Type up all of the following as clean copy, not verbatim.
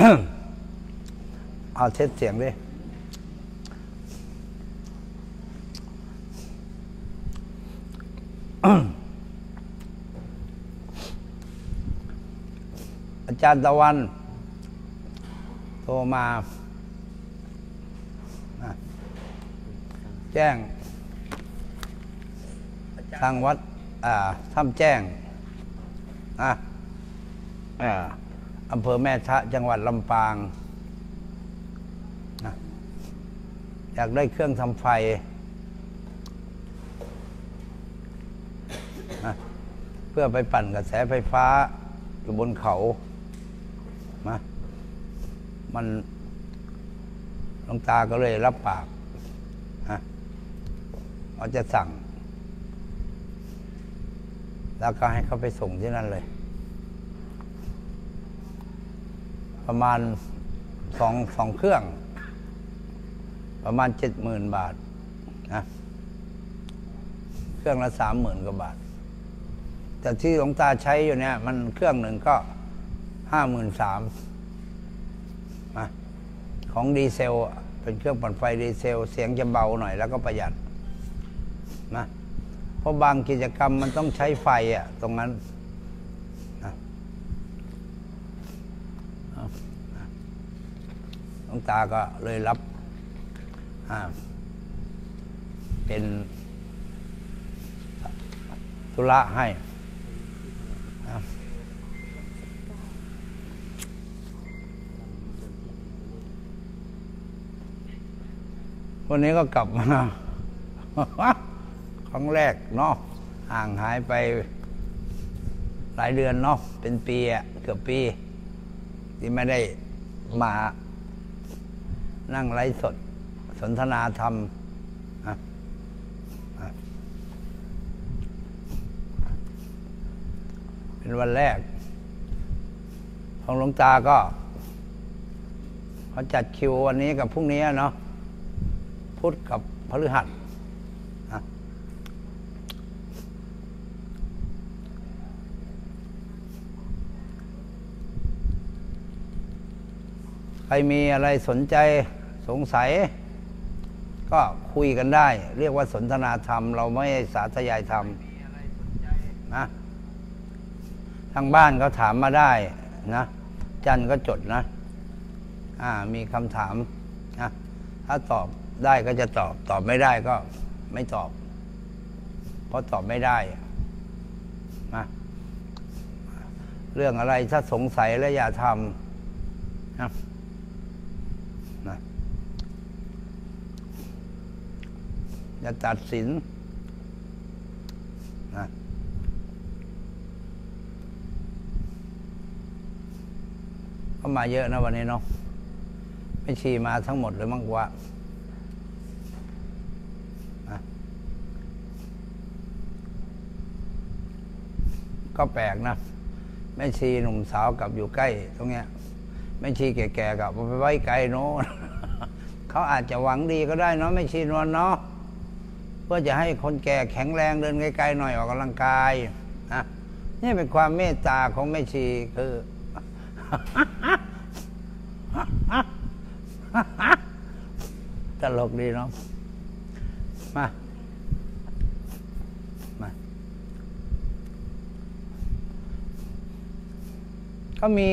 เอาเทสเสียงดิอาจารย์ตะวันโทรมาแจ้งทางวัดถ้ำแจ้งอำเภอแม่ทะจังหวัดลำปางอยากได้เครื่องทำไฟเพื่อไปปั่นกระแสไฟฟ้าอยู่บนเขามันหลวงตาก็เลยรับปากเขาจะสั่งแล้วก็ให้เขาไปส่งที่นั่นเลยประมาณสองเครื่องประมาณ 70,000 บาทนะเครื่องละ 30,000 กว่าบาทแต่ที่หลวงตาใช้อยู่เนี่ยมันเครื่องหนึ่งก็ 53,000นะของดีเซลเป็นเครื่องปั่นไฟดีเซลเสียงจะเบาหน่อยแล้วก็ประหยัดนะเพราะบางกิจกรรมมันต้องใช้ไฟตรงนั้นนะหลวงตาก็เลยรับเป็นธุระให้วันนี้ก็กลับมาครั้งแรกเนาะห่างหายไปหลายเดือนเนาะเป็นปีเกือบปีที่ไม่ได้มานั่งไลฟ์สดสนทนาธรรมเป็นวันแรกของหลวงตาก็เขาจัดคิววันนี้กับพรุ่งนี้เนาะพุธกับพฤหัสใครมีอะไรสนใจสงสัยก็คุยกันได้เรียกว่าสนทนาธรรมเราไม่สาธยายธรรมนะทางบ้านเขาถามมาได้นะจันก็จดนะมีคำถามนะถ้าตอบได้ก็จะตอบไม่ได้ก็ไม่ตอบเพราะตอบไม่ได้นะเรื่องอะไรถ้าสงสัยแล้วอย่าทำนะอย่าตัดสินนะก็มาเยอะนะวันนี้เนาะไม่ชีมาทั้งหมดเลยมั้งกว่าก็แปลกนะแม่ชีหนุ่มสาวกับอยู่ใกล้ตรงเนี้ยแม่ชีแก่ๆกับไปไว้ไกลโน้น เขาอาจจะหวังดีก็ได้เนาะแม่ชีนวลเนาะเพื่อจะให้คนแก่แข็งแรงเดินไกลๆหน่อยออกกำลังกายนะนี่เป็นความเมตตาของแม่ชีคือ ตลกดีเนาะมาก็มี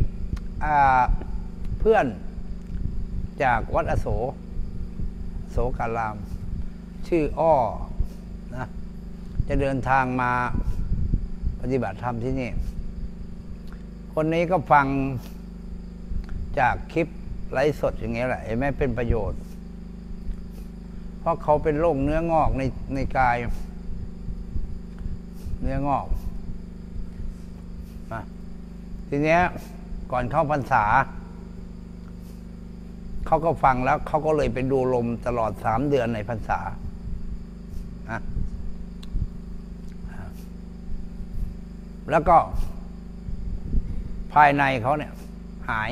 เพื่อนจากวัดอโศการามชื่ออ้อนะจะเดินทางมาปฏิบัติธรรมที่นี่คนนี้ก็ฟังจากคลิปไลฟ์สดอย่างเงี้ยแหละเห็นไหมเป็นประโยชน์เพราะเขาเป็นโรคเนื้องอกในกายเนื้องอกนะทีเนี้ยก่อนเข้าพรรษาเขาก็ฟังแล้วเขาก็เลยไปดูลมตลอด3 เดือนในพรรษาแล้วก็ภายในเขาเนี่ยหาย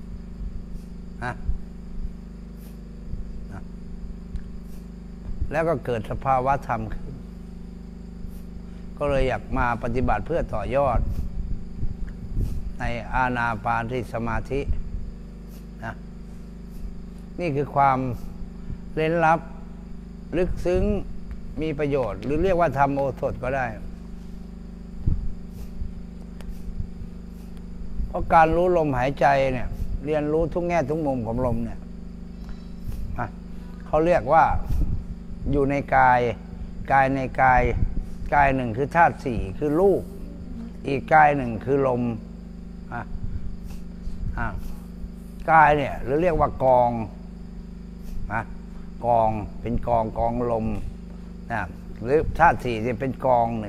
แล้วก็เกิดสภาวะธรรมขึ้นก็เลยอยากมาปฏิบัติเพื่อต่อยอดในอานาปานสติสมาธินี่คือความเร้นลับลึกซึ้งมีประโยชน์หรือเรียกว่าธรรมโอสถก็ได้เพราะการรู้ลมหายใจเนี่ยเรียนรู้ทุกแง่ทุกมุมของลมเนี่ยเขาเรียกว่าอยู่ในกายในกายหนึ่งคือธาตุสี่คือรูปอีกกายหนึ่งคือลมกายเนี่ยหรือเรียกว่ากองกองเป็นกองลมนะหรือธาตุสี่จะเป็นกองหนึ่ง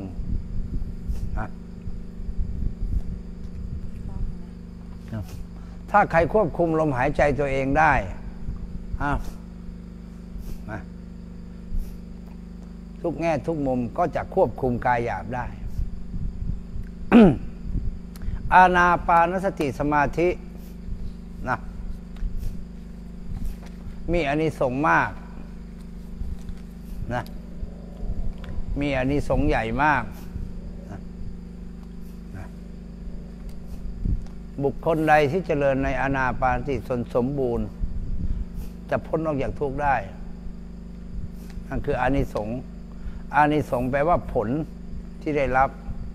ถ้าใครควบคุมลมหายใจตัวเองได้ทุกแง่ทุกมุมก็จะควบคุมกายหยาบได้ อานาปานสติสมาธินะมีอานิสงส์มากนะมีอานิสงส์ใหญ่มากนะบุคคลใดที่เจริญในอานาปานสติสมบูรณ์จะพ้นออกจากทุกข์ได้นั่นคืออานิสงส์อานิสงส์แปลว่าผลที่ได้รับ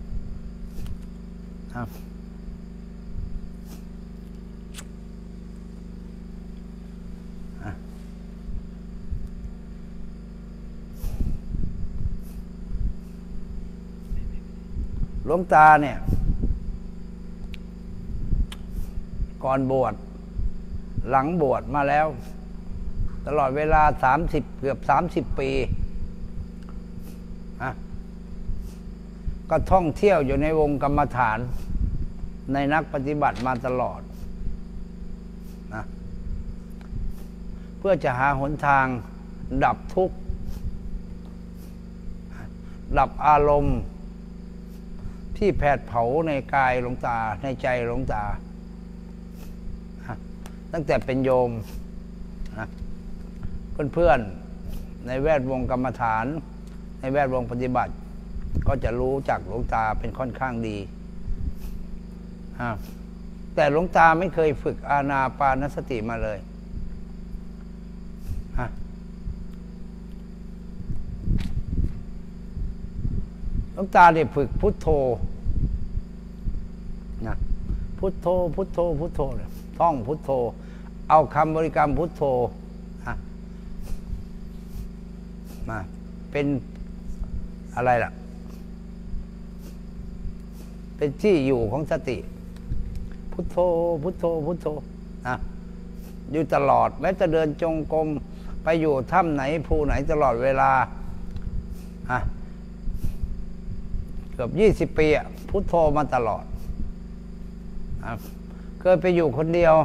หลวงตาเนี่ยก่อนบวชหลังบวชมาแล้วตลอดเวลาเกือบ30 ปีก็ท่องเที่ยวอยู่ในวงกรรมฐานในนักปฏิบัติมาตลอดนะเพื่อจะหาหนทางดับทุกข์ดับอารมณ์ที่แผดเผาในกายหลวงตาในใจหลวงตาตั้งแต่เป็นโยมนะเพื่อนๆในแวดวงกรรมฐานในแวดวงปฏิบัติก็จะรู้จักหลวงตาเป็นค่อนข้างดีแต่หลวงตาไม่เคยฝึกอานาปานสติมาเลยหลวงตาเนี่ยฝึกพุทโธนะพุทโธพุทโธพุทโธท่องพุทโธเอาคำบริกรรมพุทโธมาเป็นอะไรล่ะเป็นที่อยู่ของสติพุทโธพุทโธพุทโธอยู่ตลอดแม้จะเดินจงกรมไปอยู่ถ้ำไหนภูไหนตลอดเวลาเกือบ20 ปีพุทโธมาตลอดเคยไปอยู่คนเดียว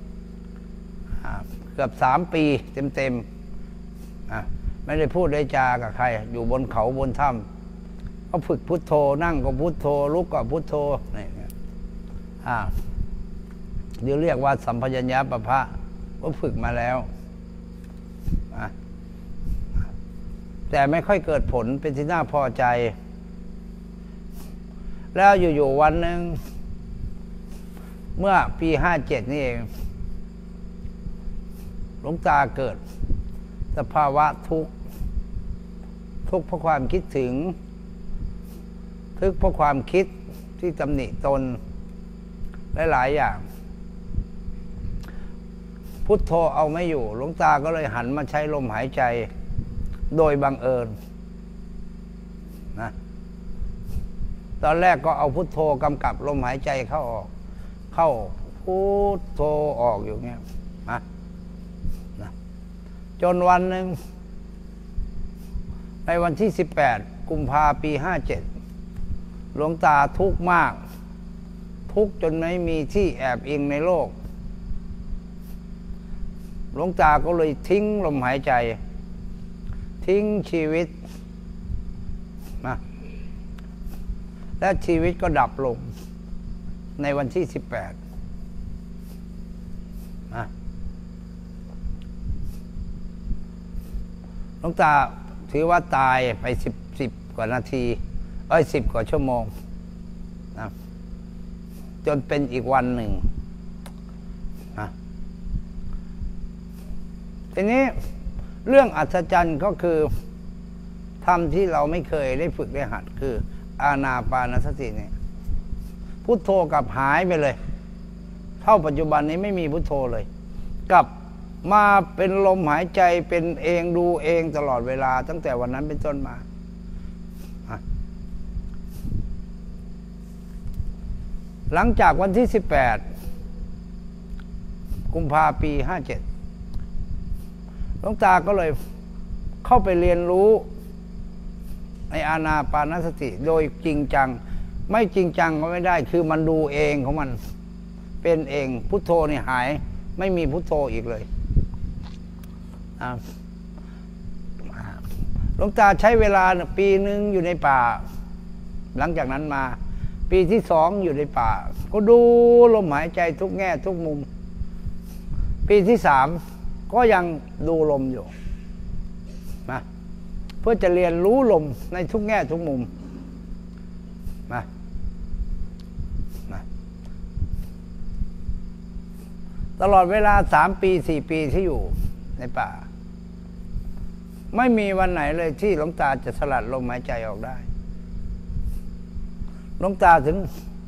เกือบ3 ปีเต็มไม่ได้พูดได้จากับใครอยู่บนเขาบนถ้ำก็ฝึกพุทโธนั่งก็พุทโธลุกก็พุทโธนี่เดี๋ยวเรียกว่าสัมปชัญญะปะพะก็ฝึกมาแล้วแต่ไม่ค่อยเกิดผลเป็นที่น่าพอใจแล้วอยู่ๆวันหนึ่งเมื่อปี57นี่เองหลวงตาเกิดสภาวะทุกข์เพราะความคิดถึงทุกข์เพราะความคิดที่ตำหนิตนหลายๆอย่างพุทโธเอาไม่อยู่หลวงตาก็เลยหันมาใช้ลมหายใจโดยบังเอิญนะตอนแรกก็เอาพุทโธกำกับลมหายใจเข้าออกเข้าพุทโธออกอยู่เงี้ยนะจนวันหนึ่งในวันที่18 กุมภาพันธ์ปี57หลวงตาทุกข์มากทุกข์จนไม่มีที่แอบอิงในโลกหลวงตาก็เลยทิ้งลมหายใจทิ้งชีวิตนะและชีวิตก็ดับลงในวันที่18นะหลวงตาถือว่าตายไป10 กว่านาที10 กว่าชั่วโมงนะจนเป็นอีกวันหนึ่งนะทีนี้เรื่องอัศจรรย์ก็คือธรรมที่เราไม่เคยได้ฝึกได้หัดคืออานาปานสติเนี่ยพุทโธกับหายไปเลยเท่าปัจจุบันนี้ไม่มีพุทโธเลยกลับมาเป็นลมหายใจเป็นเองดูเองตลอดเวลาตั้งแต่วันนั้นเป็นต้นมาหลังจากวันที่18กุมภาพันธ์ปี57หลวงตาก็เลยเข้าไปเรียนรู้ในอานาปานสติโดยจริงจังไม่จริงจังก็ไม่ได้คือมันดูเองของมันเป็นเองพุทโธนี่หายไม่มีพุทโธอีกเลยหลวงตาใช้เวลาปีนึงอยู่ในป่าหลังจากนั้นมาปีที่2อยู่ในป่าก็ดูลมหายใจทุกแง่ทุกมุมปีที่3ก็ยังดูลมอยู่นะเพื่อจะเรียนรู้ลมในทุกแง่ทุกมุมนะตลอดเวลา3 ปี4 ปีที่อยู่ในป่าไม่มีวันไหนเลยที่หลวงตาจะสลัดลมหายใจออกได้หลวงตาถึง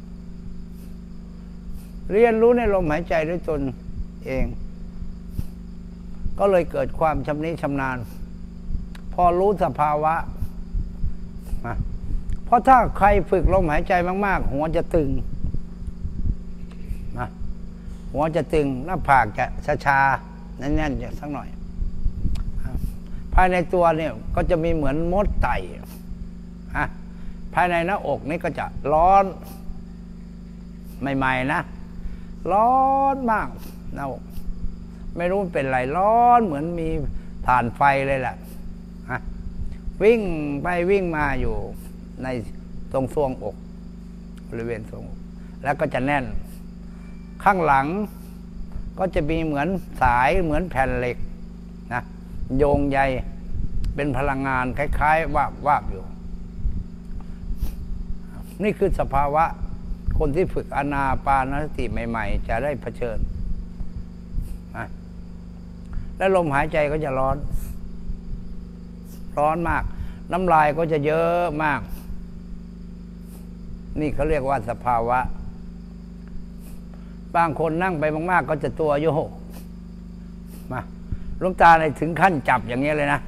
เรียนรู้ในลมหายใจด้วยตนเองก็เลยเกิดความชำนิชำนาญพอรู้สภาวะเพราะถ้าใครฝึกลมหายใจมากๆหัวจะตึงหัวจะตึงหน้าผากจะชาๆแน่นๆสักหน่อยภายในตัวเนี่ยก็จะมีเหมือนมดไต่ภายในหน้าอกนี่ก็จะร้อนใหม่ๆนะร้อนมากหน้าอกไม่รู้เป็นไรร้อนเหมือนมีถ่านไฟเลยแหละวิ่งไปวิ่งมาอยู่ในตรงทรวงอกบริเวณทรวงอกแล้วก็จะแน่นข้างหลังก็จะมีเหมือนสายเหมือนแผ่นเหล็กนะโยงใยเป็นพลังงานคล้ายๆวาบอยู่นี่คือสภาวะคนที่ฝึกอานาปานสติใหม่ๆจะได้เผชิญนะและลมหายใจก็จะร้อนมากน้ำลายก็จะเยอะมากนี่เขาเรียกว่าสภาวะบางคนนั่งไปมากๆก็จะตัวโยกมาหลวงตาเลยถึงขั้นจับอย่างเงี้ยเลยนะ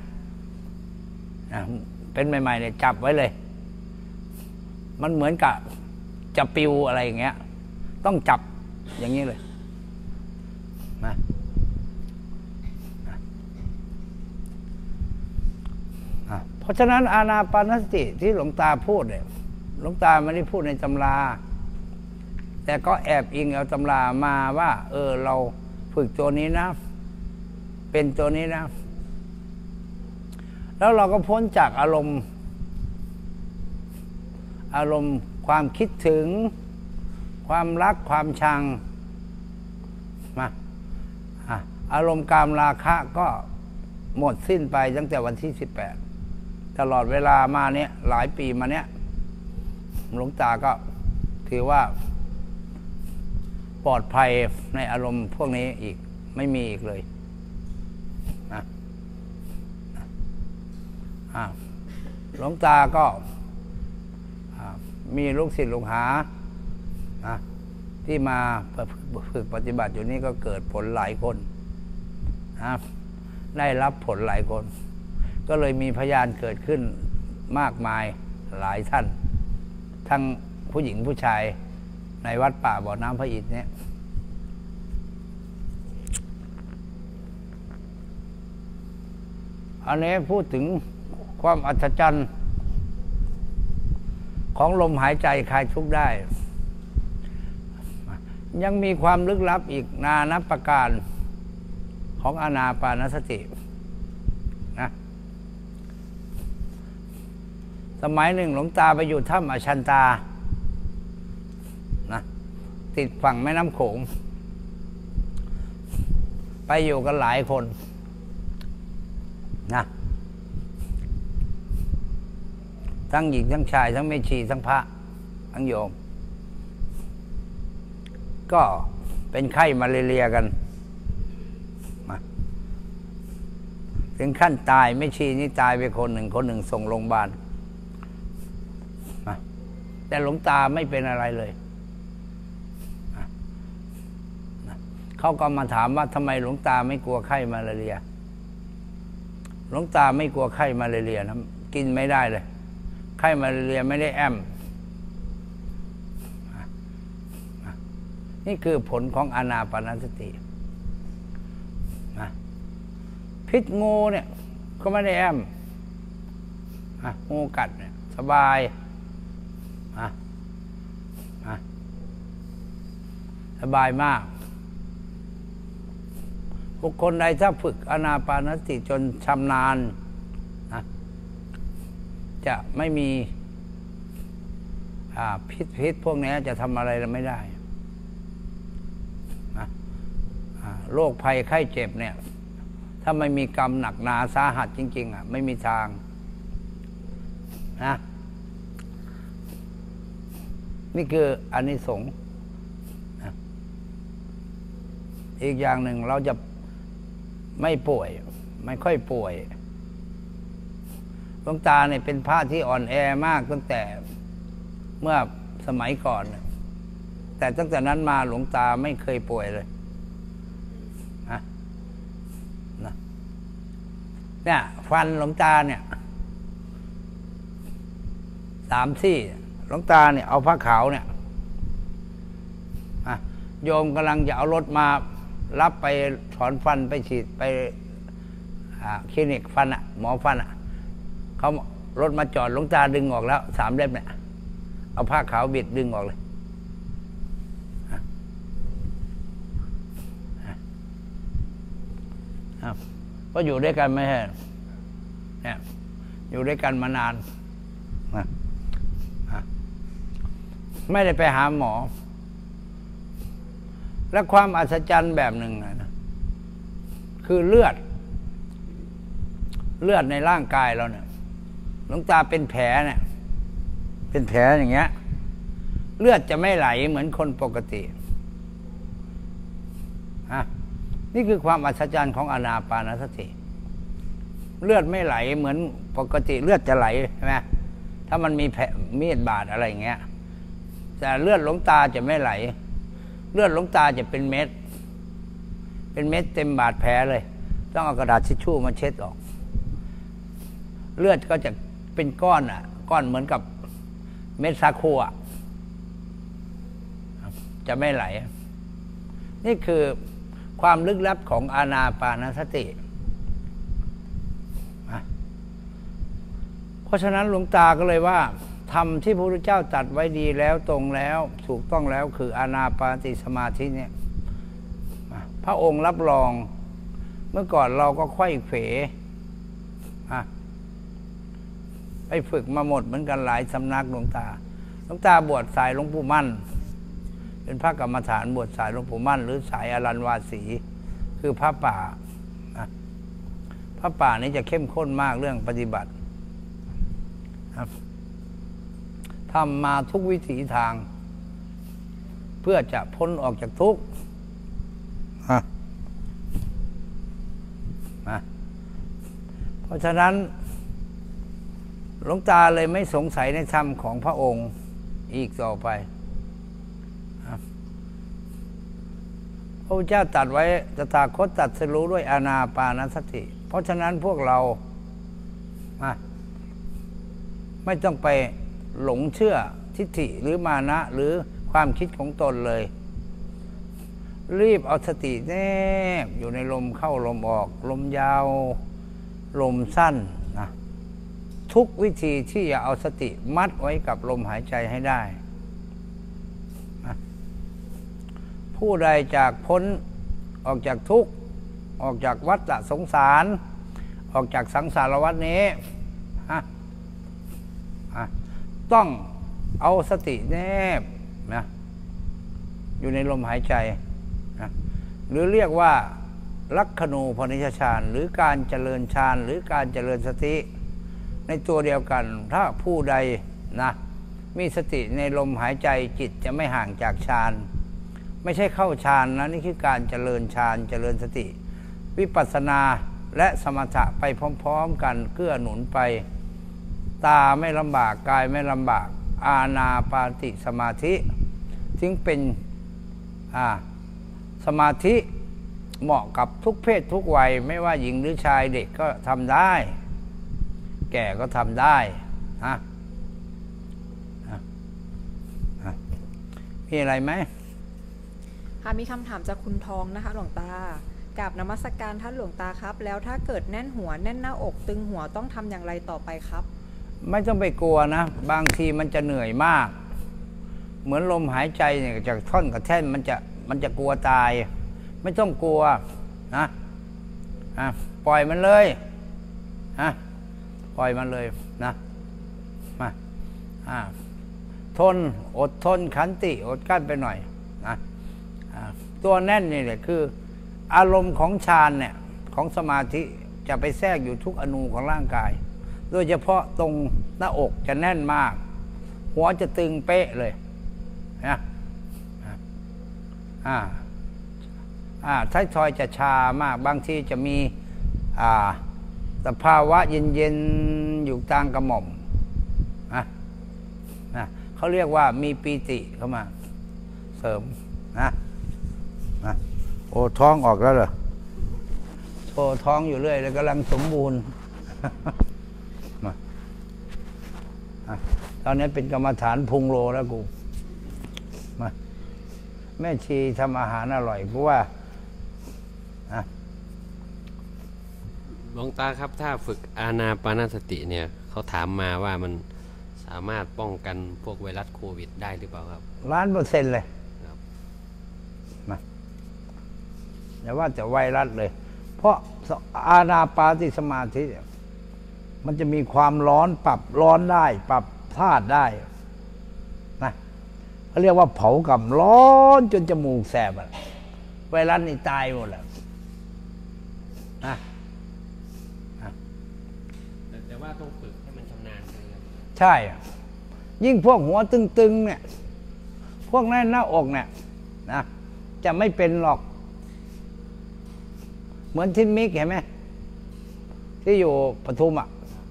เป็นใหม่ๆเนี่ยจับไว้เลยมันเหมือนกับจะปิวอะไรอย่างเงี้ยต้องจับอย่างนี้เลยนะเพราะฉะนั้นอานาปานสติที่หลวงตาพูดเนี่ยหลวงตาไม่ได้พูดในตำราแต่ก็แอบอิงเอาตำรามาว่าเราฝึกตัวนี้นะเป็นตัวนี้นะแล้วเราก็พ้นจากอารมณ์ความคิดถึงความรักความชังมาอารมณ์กามราคะก็หมดสิ้นไปตั้งแต่วันที่18ตลอดเวลามาเนี้ยหลายปีมาเนี้ยหลวงตาก็ถือว่าปลอดภัยในอารมณ์พวกนี้อีกไม่มีอีกเลยหลวงตาก็มีลูกศิษย์ลูกหาที่มาฝึกปฏิบัติอยู่นี้ก็เกิดผลหลายคนได้รับผลหลายคนก็เลยมีพยานเกิดขึ้นมากมายหลายท่านทั้งผู้หญิงผู้ชายในวัดป่าบ่อน้ำพระอินทร์เนี่ยอันนี้พูดถึงความอัศจรรย์ของลมหายใจคลายทุกข์ได้ยังมีความลึกลับอีกนานับประการของอานาปานสตินะสมัยหนึ่งหลวงตาไปอยู่ถ้ำอชันตานะติดฝั่งแม่น้ำโขงไปอยู่กันหลายคนนะทั้งหญิงทั้งชายทั้งแม่ชีทั้งพระทั้งโยมก็เป็นไข้มาเรียกันถึงขั้นตายไม่ชีนี่ตายไปคนหนึ่งส่งโรงพยาบาลแต่หลวงตาไม่เป็นอะไรเลยเขาก็มาถามว่าทำไมหลวงตาไม่กลัวไข้มาลาเรียหลวงตาไม่กลัวไข้มาลาเรียนะกินไม่ได้เลยไข้มาลาเรียไม่ได้แอมนี่คือผลของอานาปานสติพิษงูเนี่ยก็ไม่ได้แอมงูกัดเนี่ยสบายสบายมากบุคคลใดถ้าฝึกอานาปานสติจนชำนาญจะไม่มีพิษพวกนี้จะทำอะไรเราไม่ได้โรคภัยไข้เจ็บเนี่ยถ้าไม่มีกรรมหนักหนาสาหัสจริงๆไม่มีทางนะนี่คืออานิสงส์อีกอย่างหนึ่งเราจะไม่ป่วยไม่ค่อยป่วยหลวงตาเนี่ยเป็นพระที่อ่อนแอมากตั้งแต่เมื่อสมัยก่อนแต่ตั้งแต่นั้นมาหลวงตาไม่เคยป่วยเลยเนี่ยฟันหลวงตาเนี่ย3 ซี่หลวงตาเนี่ยเอาผ้าขาวเนี่ยโยมกำลังจะเอารถมารับไปถอนฟันไปฉีดไปคลินิกฟันหมอฟันเขารถมาจอดหลวงตาดึงออกแล้ว3 เล่มเนี่ยเอาผ้าขาวบิดดึงออกเลยก็อยู่ด้วยกันไม่ใช่เนี่ยอยู่ด้วยกันมานานไม่ได้ไปหาหมอและความอัศจรรย์แบบหนึ่งนะคือเลือดในร่างกายเราเนี่ยหลวงตาเป็นแผลเนี่ยเป็นแผลอย่างเงี้ยเลือดจะไม่ไหลเหมือนคนปกตินี่คือความอัศจรรย์ของอานาปานสติเลือดไม่ไหลเหมือนปกติเลือดจะไหลใช่ไหมถ้ามันมีมีดบาดอะไรอย่างเงี้ยแต่เลือดหลวงตาจะไม่ไหลเลือดหลวงตาจะเป็นเม็ดเต็มบาดแผลเลยต้องเอากระดาษทิชชู่มาเช็ดออกเลือดก็จะเป็นก้อนก้อนเหมือนกับเม็ดสาคูจะไม่ไหลนี่คือความลึกลับของอานาปานสติเพราะฉะนั้นหลวงตาก็เลยว่าธรรมที่พระพุทธเจ้าตรัสไว้ดีแล้วตรงแล้วถูกต้องแล้วคืออานาปานสติสมาธิเนี่ยพระองค์รับรองเมื่อก่อนเราก็ไขว้เขวไปฝึกมาหมดเหมือนกันหลายสำนักหลวงตาบวชสายหลวงปู่มั่นเป็นพระกรรมฐานบวชสายหลวงปู่มั่นหรือสายอรัญวาสีคือพระป่าพระป่านี้จะเข้มข้นมากเรื่องปฏิบัติทำมาทุกวิถีทางเพื่อจะพ้นออกจากทุกข์เพราะฉะนั้นหลวงตาเลยไม่สงสัยในธรรมของพระองค์อีกต่อไปพระพุทธเจ้าตรัสไว้ตถาคตตรัสรู้ด้วยอานาปานสติเพราะฉะนั้นพวกเราไม่ต้องไปหลงเชื่อทิฏฐิหรือมานะหรือความคิดของตนเลยรีบเอาสติแนบอยู่ในลมเข้าลมออกลมยาวลมสั้นนะทุกวิธีที่จะเอาสติมัดไว้กับลมหายใจให้ได้ผู้ใดจากพ้นออกจากทุกข์ออกจากวัฏสงสารออกจากสังสารวัฏนี้ต้องเอาสติแนบนะอยู่ในลมหายใจนะหรือเรียกว่าลักขณูปนิชฌานหรือการเจริญฌานหรือการเจริญสติในตัวเดียวกันถ้าผู้ใดนะมีสติในลมหายใจจิตจะไม่ห่างจากฌานไม่ใช่เข้าฌานนะนี่คือการเจริญฌานเจริญสติวิปัสสนาและสมถะไปพร้อมๆกันเกื้อหนุนไปตาไม่ลำบากกายไม่ลำบากอานาปานสติสมาธิจึงเป็นสมาธิเหมาะกับทุกเพศทุกวัยไม่ว่าหญิงหรือชายเด็กก็ทำได้แก่ก็ทำได้มีอะไรไหมค่ะมีคำถามจากคุณทองนะคะหลวงตากราบนมัสการท่านหลวงตาครับแล้วถ้าเกิดแน่นหัวแน่นหน้าอกตึงหัวต้องทำอย่างไรต่อไปครับไม่ต้องไปกลัวนะบางทีมันจะเหนื่อยมากเหมือนลมหายใจเนี่ยจากท่อนกับแท่นมันจะกลัวตายไม่ต้องกลัวนะปล่อยมันเลยปล่อยมันเลยนะมาทนอดทนขันติอดกั้นไปหน่อยนะตัวแน่นนี่แหละคืออารมณ์ของฌานเนี่ยของสมาธิจะไปแทรกอยู่ทุกอนูของร่างกายโดยเฉพาะตรงหน้าอกจะแน่นมากหัวจะตึงเป๊ะเลยนะท้ายทอยจะชามากบางทีจะมีสภาวะเย็นๆอยู่กลางกระหม่อมเขาเรียกว่ามีปีติเข้ามาเสริมโอ้ท้องออกแล้วเหรอโอ้ท้องอยู่เรื่อยแล้วกำลังสมบูรณ์ตอนนี้เป็นกรรมฐานพุงโลแล้วกูมาแม่ชีทำอาหารอร่อยกูว่าหลวงตาครับถ้าฝึกอานาปานสติเนี่ยเขาถามมาว่ามันสามารถป้องกันพวกไวรัสโควิดได้หรือเปล่าครับ 100%เลยมาอย่าว่าแต่ไวรัสเลยเพราะอานาปานสติสมาธิมันจะมีความร้อนปรับร้อนได้ปรับธาตุได้นะเขาเรียกว่าเผากับร้อนจนจมูกแสบไวรัสนี่ตายหมดแล้วแต่ว่าต้องฝึกให้มันชำนาญนะครับใช่ยิ่งพวกหัวตึงๆเนี่ยพวกหน้าอกเนี่ยนะจะไม่เป็นหรอกเหมือนทิศมิกเห็นไหมที่อยู่ปทุม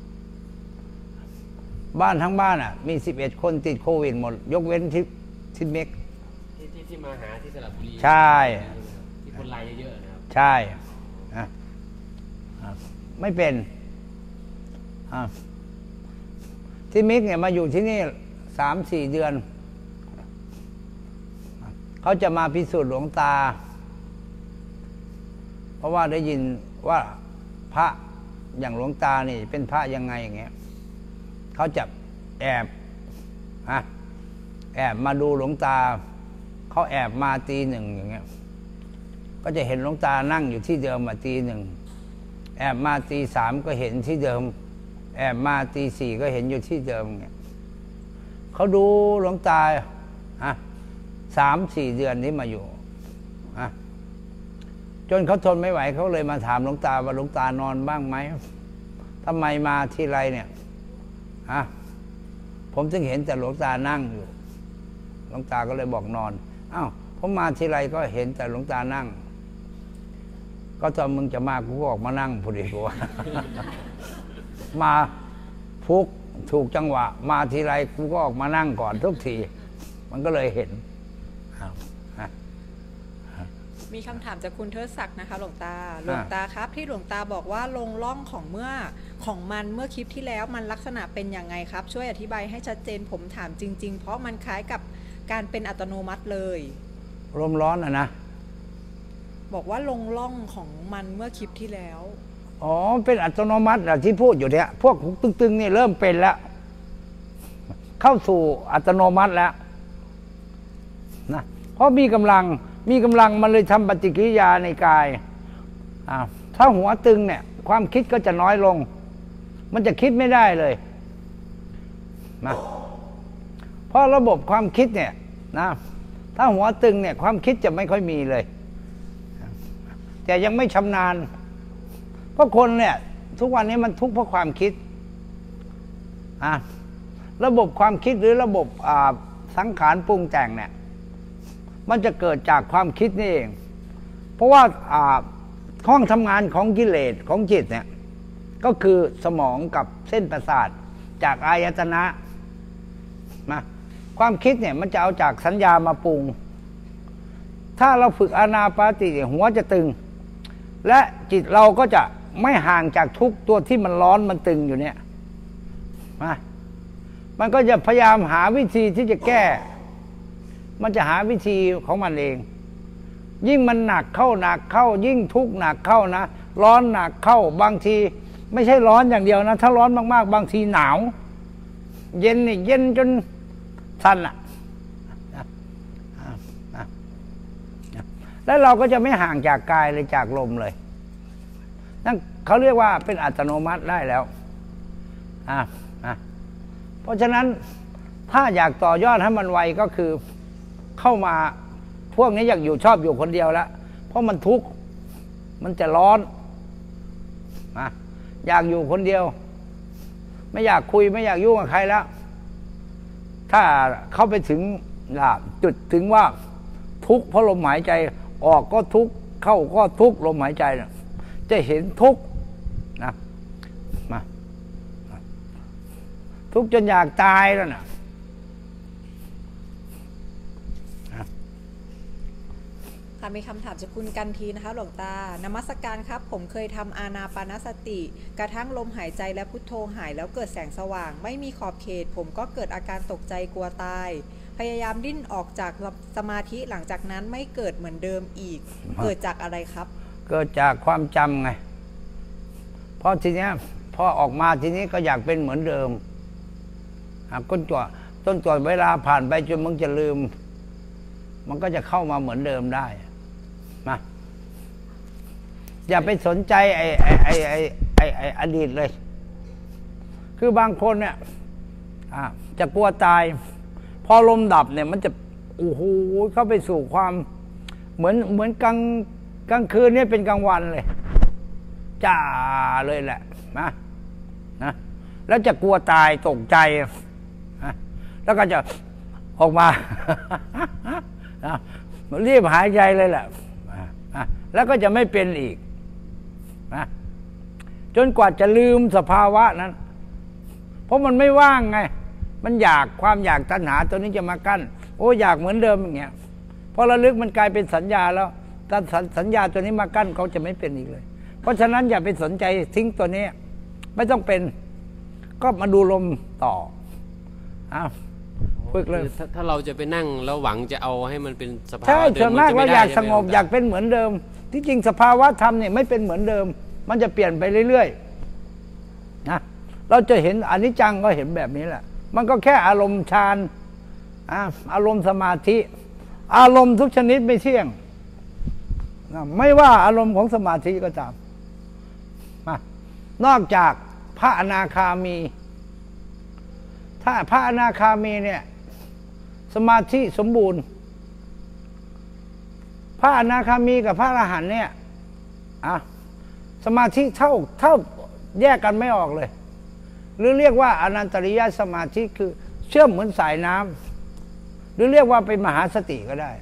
บ้านทั้งบ้านมี11 คนติดโควิดหมดยกเว้นทิศมิกที่มาหาที่สระบุรีใช่ที่คนรายเยอะๆนะครับใช่ไม่เป็นที่มิกเนี่ยมาอยู่ที่นี่3-4 เดือนเขาจะมาพิสูจน์หลวงตาเพราะว่าได้ยินว่าพระอย่างหลวงตานี่เป็นพระยังไงอย่างเงี้ยเขาจะแอบมาดูหลวงตาเขาแอบมา 1:00 อย่างเงี้ยก็จะเห็นหลวงตานั่งอยู่ที่เดิม1:00แอบมา3:00ก็เห็นที่เดิมแอบมา4:00ก็เห็นอยู่ที่เดิมเงี้ยเขาดูหลวงตา3-4 เดือนนี้มาอยู่จนเขาทนไม่ไหวเขาเลยมาถามหลวงตาว่าหลวงตานอนบ้างไหมทำไมมาทีไรเนี่ยผมจึงเห็นแต่หลวงตานั่งอยู่หลวงตาก็เลยบอกนอนผมมาทีไรก็เห็นแต่หลวงตานั่งก็ตอนมึงจะมากูก็ออกมานั่งพอดีกูว่า มาฟุกถูกจังหวะมาทีไรกูก็ออกมานั่งก่อนทุกทีมันก็เลยเห็นมีคำถามจากคุณเทิดศักดิ์นะคะหลวงตาครับที่หลวงตาบอกว่าลงล่องของเมื่อคลิปที่แล้วมันลักษณะเป็นยังไงครับช่วยอธิบายให้ชัดเจนผมถามจริงๆเพราะมันคล้ายกับการเป็นอัตโนมัติเลยลมร้อนนะบอกว่าลงล่องของมันเมื่อคลิปที่แล้วเป็นอัตโนมัติที่พูดอยู่เนี่ยพวกตึงๆนี่เริ่มเป็นแล้วเข้าสู่อัตโนมัติแล้วนะเพราะมีกำลังมันเลยทำปฏิกิริยาในกายถ้าหัวตึงเนี่ยความคิดก็จะน้อยลงมันจะคิดไม่ได้เลยนะเพราะระบบความคิดเนี่ยนะถ้าหัวตึงเนี่ยความคิดจะไม่ค่อยมีเลยแต่ยังไม่ชำนาญเพราะคนเนี่ยทุกวันนี้มันทุกข์เพราะความคิดระบบความคิดหรือระบบสังขารปรุงแต่งเนี่ยมันจะเกิดจากความคิดนี่เองเพราะว่าห้องทำงานของกิเลสของจิตเนี่ยก็คือสมองกับเส้นประสาทจากอายตนะมาความคิดเนี่ยมันจะเอาจากสัญญามาปรุงถ้าเราฝึกอานาปานสติหัวจะตึงและจิตเราก็จะไม่ห่างจากทุกตัวที่มันร้อนมันตึงอยู่เนี่ยมันก็จะพยายามหาวิธีที่จะแก้มันจะหาวิธีของมันเองยิ่งมันหนักเข้ายิ่งทุกข์หนักเข้านะร้อนหนักเข้าบางทีไม่ใช่ร้อนอย่างเดียวนะถ้าร้อนมากๆบางทีหนาวเย็นนี่เย็นจนสั่นอ่ะแล้วเราก็จะไม่ห่างจากกายเลยจากลมเลยนั่นเขาเรียกว่าเป็นอัตโนมัติได้แล้วเพราะฉะนั้นถ้าอยากต่อยอดให้มันไวก็คือเข้ามาพวกนี้อยากอยู่ชอบอยู่คนเดียวแล้วเพราะมันทุกข์มันจะร้อนอยากอยู่คนเดียวไม่อยากคุยไม่อยากยุ่งกับใครแล้วถ้าเข้าไปถึงจุดถึงว่าทุกข์เพราะลมหายใจออกก็ทุกข์เข้าก็ทุกข์ลมหายใจนะจะเห็นทุกข์นะทุกข์จนอยากตายแล้วนะค่ะมีคำถามจากคุณกันทีนะคะหลวงตานมัสการครับผมเคยทำอานาปานสติกระทั่งลมหายใจและพุทโธหายแล้วเกิดแสงสว่างไม่มีขอบเขตผมก็เกิดอาการตกใจกลัวตายพยายามดิ้นออกจากสมาธิหลังจากนั้นไม่เกิดเหมือนเดิมอีกเกิดจากอะไรครับเกิดจากความจำไงเพราะทีนี้พอออกมาทีนี้ก็อยากเป็นเหมือนเดิมต้นตัวเวลาผ่านไปจนมึงจะลืมมันก็จะเข้ามาเหมือนเดิมได้นะอย่าไปสนใจไอ้อดีตเลยคือบางคนเนี่ยจะกลัวตายพอลมดับเนี่ยมันจะโอ้โหเข้าไปสู่ความเหมือนกลางคืนเนี่ยเป็นกลางวันเลยจ้าเลยแหละนะแล้วจะกลัวตายตกใจแล้วก็จะออกมารีบหายใจเลยแหละแล้วก็จะไม่เป็นอีกจนกว่าจะลืมสภาวะนั้นเพราะมันไม่ว่างไงมันอยากความอยากตัณหาตัวนี้จะมากั้นโอ้อยากเหมือนเดิมอย่างเงี้ยพอระลึกมันกลายเป็นสัญญาแล้วถ้าสัญญาตัวนี้มากั้นเขาจะไม่เป็นอีกเลยเพราะฉะนั้นอย่าไปสนใจทิ้งตัวนี้ไม่ต้องเป็นก็มาดูลมต่อฝึกเลยถ้าเราจะไปนั่งแล้วหวังจะเอาให้มันเป็นสภาวะใช่ส่วนมากเราอยากสงบอยากเป็นเหมือนเดิมที่จริงสภาวะธรรมเนี่ยไม่เป็นเหมือนเดิมมันจะเปลี่ยนไปเรื่อยๆนะเราจะเห็นอนิจจังก็เห็นแบบนี้แหละมันก็แค่อารมณ์ฌานอารมณ์สมาธิอารมณ์ทุกชนิดไม่เที่ยงไม่ว่าอารมณ์ของสมาธิก็ตามนอกจากพระอนาคามีถ้าพระอนาคามีเนี่ยสมาธิสมบูรณ์พระอนาคามีกับพระอรหันต์เนี่ยสมาธิเท่าแยกกันไม่ออกเลยหรือเรียกว่าอนันตริยสมาธิคือเชื่อมเหมือนสายน้ำหรือเรียกว่าเป็นมหาสติก็ได้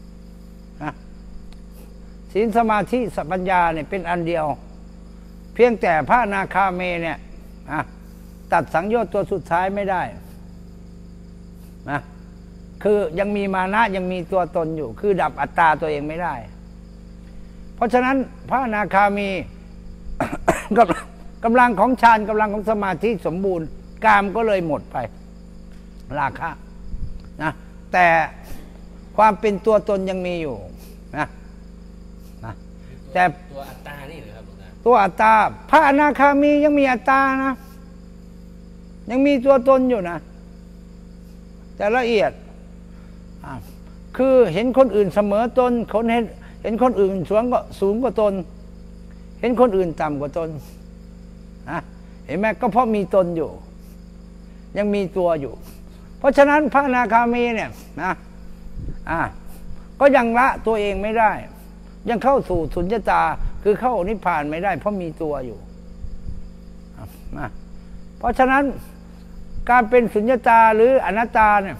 ศีลสมาธิปัญญาเนี่ยเป็นอันเดียวเพียงแต่พระอนาคามีเนี่ยตัดสังโยชน์ตัวสุดท้ายไม่ได้คือยังมีมานะยังมีตัวตนอยู่คือดับอัตตาตัวเองไม่ได้เพราะฉะนั้นพระอนาคามี กำลังของฌานกำลังของสมาธิสมบูรณ์กามก็เลยหมดไปราคะนะแต่ความเป็นตัวตนยังมีอยู่นะแต่ตัวอัตตานี่เหรอครับตัวอัตตาพระอนาคามียังมีอัตตานะยังมีตัวตนอยู่นะแต่ละเอียดคือเห็นคนอื่นเสมอตนเห็นคนอื่นสูงกว่าตนเห็นคนอื่นต่ำกว่าตนเห็นไหมก็เพราะมีตนอยู่ยังมีตัวอยู่ เพราะฉะนั้นพระอนาคามีเนี่ยก็ยังละตัวเองไม่ได้ยังเข้าสู่สุญญตาคือเข้านิพพานไม่ได้เพราะมีตัวอยู่เพราะฉะนั้นการเป็นสุญญตาหรืออนัตตาเนี่ย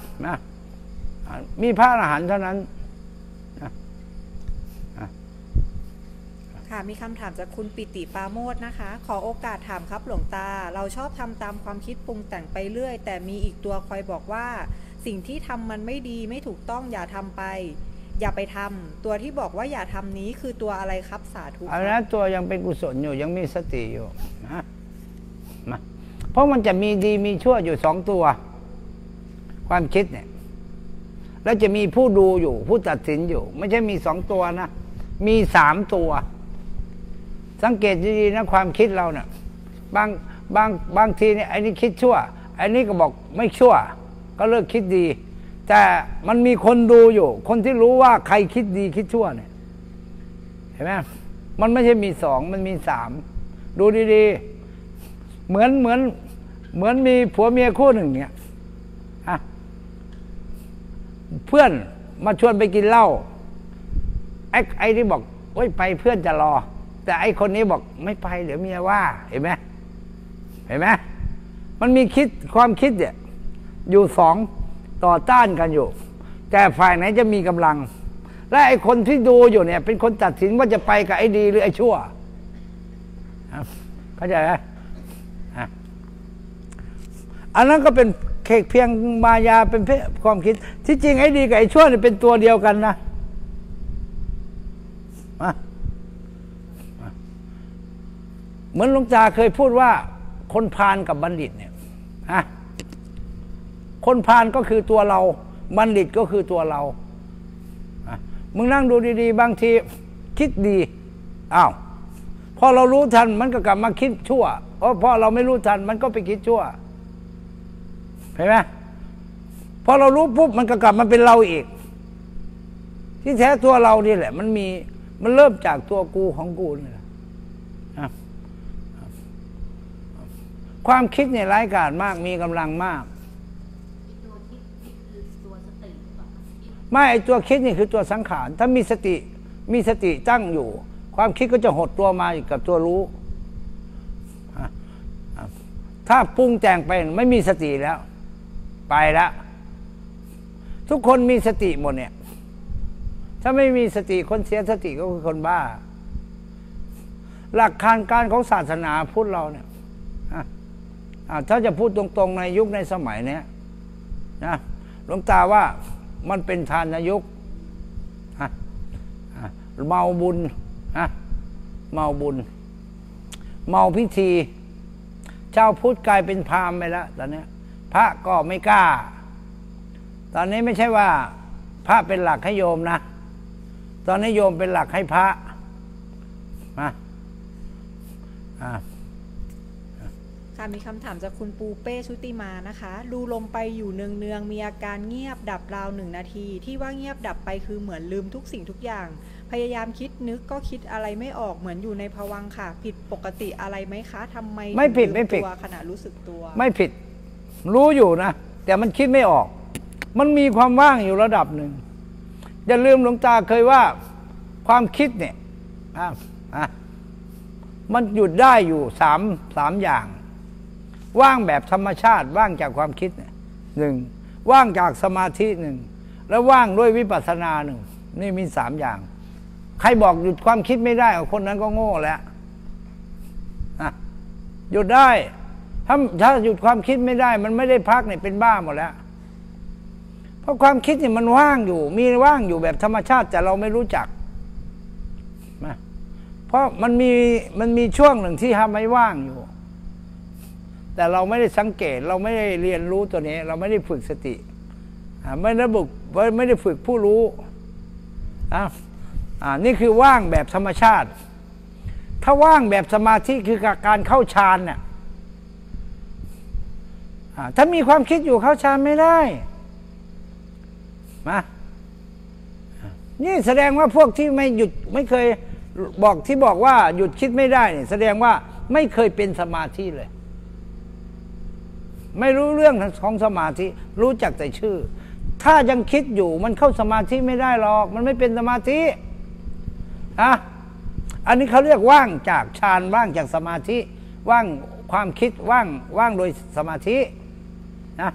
มีพระอรหันต์เท่านั้นคค่ะมีคำถามจากคุณปิติปาโมทนะคะ ขอโอกาสถามครับหลวงตาเราชอบทำตามความคิดปรุงแต่งไปเรื่อยแต่มีอีกตัวคอยบอกว่าสิ่งที่ทำมันไม่ดีไม่ถูกต้องอย่าทำไปอย่าไปทำตัวที่บอกว่าอย่าทำนี้คือตัวอะไรครับสาธุอันนั้นตัวยังเป็นกุศลอยู่ยังมีสติอยู่นะเพราะมันจะมีดีมีชั่วอยู่สองตัวความคิดเนี่ยแล้วจะมีผู้ดูอยู่ผู้ตัดสินอยู่ไม่ใช่มีสองตัวนะมีสามตัวสังเกตดีๆนะความคิดเราเนี่ยบางทีเนี่ยไอ้นี่คิดชั่วไอ้นี่ก็บอกไม่ชั่วก็เลิกคิดดีแต่มันมีคนดูอยู่คนที่รู้ว่าใครคิดดีคิดชั่วเนี่ยเห็นไหมมันไม่ใช่มีสองมันมีสามดูดีๆเหมือนมีผัวเมียคู่หนึ่งเนี่ยเพื่อนมาชวนไปกินเหล้าไอ้ที่บอกโอ๊ยไปเพื่อนจะรอแต่ไอ้คนนี้บอกไม่ไปเดี๋ยวเมียว่าเห็นไหมมันมีความคิดเนี่ยอยู่สองต่อต้านกันอยู่แต่ฝ่ายไหนจะมีกำลังและไอ้คนที่ดูอยู่เนี่ยเป็นคนตัดสินว่าจะไปกับไอ้ดีหรือไอ้ชั่วเข้าใจไหมอันนั้นก็เป็นเพียงมายาเป็นความคิดที่จริงไอ้ดีกับไอ้ชั่วเนี่ยเป็นตัวเดียวกันนะเหมือนหลวงตาเคยพูดว่าคนพาลกับบัณฑิตเนี่ยคนพาลก็คือตัวเราบัณฑิตก็คือตัวเรามึงนั่งดูดีๆบางทีคิดดีอ้าวพอเรารู้ทันมันก็กลับมาคิดชั่วพอเราไม่รู้ทันมันก็ไปคิดชั่วเห็นไหมพอเรารู้ปุ๊บมันก็กลับมาเป็นเราอีกที่แท้ตัวเรานี่แหละมันเริ่มจากตัวกูของกูนี่แหละความคิดเนี่ยร้ายกาจมากมีกำลังมากไม่ไอตัวคิดนี่คือตัวสังขารถ้ามีสติตั้งอยู่ความคิดก็จะหดตัวมาอยู่กับตัวรู้ถ้าปรุงแต่งไปไม่มีสติแล้วไปแล้วทุกคนมีสติหมดเนี่ยถ้าไม่มีสติคนเสียสติก็คือคนบ้าหลักการของศาสนาพุทธเราเนี่ยถ้าจะพูดตรงๆในยุคในสมัยนี้นะหลวงตาว่ามันเป็นทานยุคเมาบุญเมาพิธีเจ้าพุทธกลายเป็นพราหมณ์ไปแล้วตอนนี้พระก็ไม่กล้าตอนนี้ไม่ใช่ว่าพระเป็นหลักให้โยมนะตอนนี้โยมเป็นหลักให้พระค่ะมีคำถามจากคุณปูเป้ชุติมานะคะดูลมไปอยู่เนืองๆมีอาการเงียบดับราว1 นาทีที่ว่าเงียบดับไปคือเหมือนลืมทุกสิ่งทุกอย่างพยายามคิดนึกก็คิดอะไรไม่ออกเหมือนอยู่ในภวังค์ค่ะผิดปกติอะไรไหมคะทำไมไม่ผิดตัวขณะรู้สึกตัวไม่ผิดรู้อยู่นะแต่มันคิดไม่ออกมันมีความว่างอยู่ระดับหนึ่งอย่าลืมหลวงตาเคยว่าความคิดเนี่ยมันหยุดได้อยู่สามอย่างว่างแบบธรรมชาติว่างจากความคิดหนึ่งว่างจากสมาธิหนึ่งแล้วว่างด้วยวิปัสสนาหนึ่งนี่มี3 อย่างใครบอกหยุดความคิดไม่ได้คนนั้นก็โง่แล้วหยุดได้ถ้าหยุดความคิดไม่ได้มันไม่ได้พักเนี่ยเป็นบ้าหมดแล้วเพราะความคิดเนี่ยมันว่างอยู่ว่างอยู่แบบธรรมชาติแต่เราไม่รู้จักเพราะมันมีช่วงหนึ่งที่ทำให้ว่างอยู่แต่เราไม่ได้สังเกตเราไม่ได้เรียนรู้ตัวนี้เราไม่ได้ฝึกสติไม่ได้ฝึกผู้รู้นี่คือว่างแบบธรรมชาติถ้าว่างแบบสมาธิคือการเข้าฌานเนี่ยถ้ามีความคิดอยู่เข้าฌานไม่ได้นี่แสดงว่าพวกที่ไม่หยุดไม่เคยบอกว่าหยุดคิดไม่ได้เนี่ยแสดงว่าไม่เคยเป็นสมาธิเลยไม่รู้เรื่องของสมาธิรู้จักแต่ชื่อถ้ายังคิดอยู่มันเข้าสมาธิไม่ได้หรอกมันไม่เป็นสมาธิอันนี้เขาเรียกว่างจากฌานว่างจากสมาธิว่างความคิดว่างโดยสมาธินะ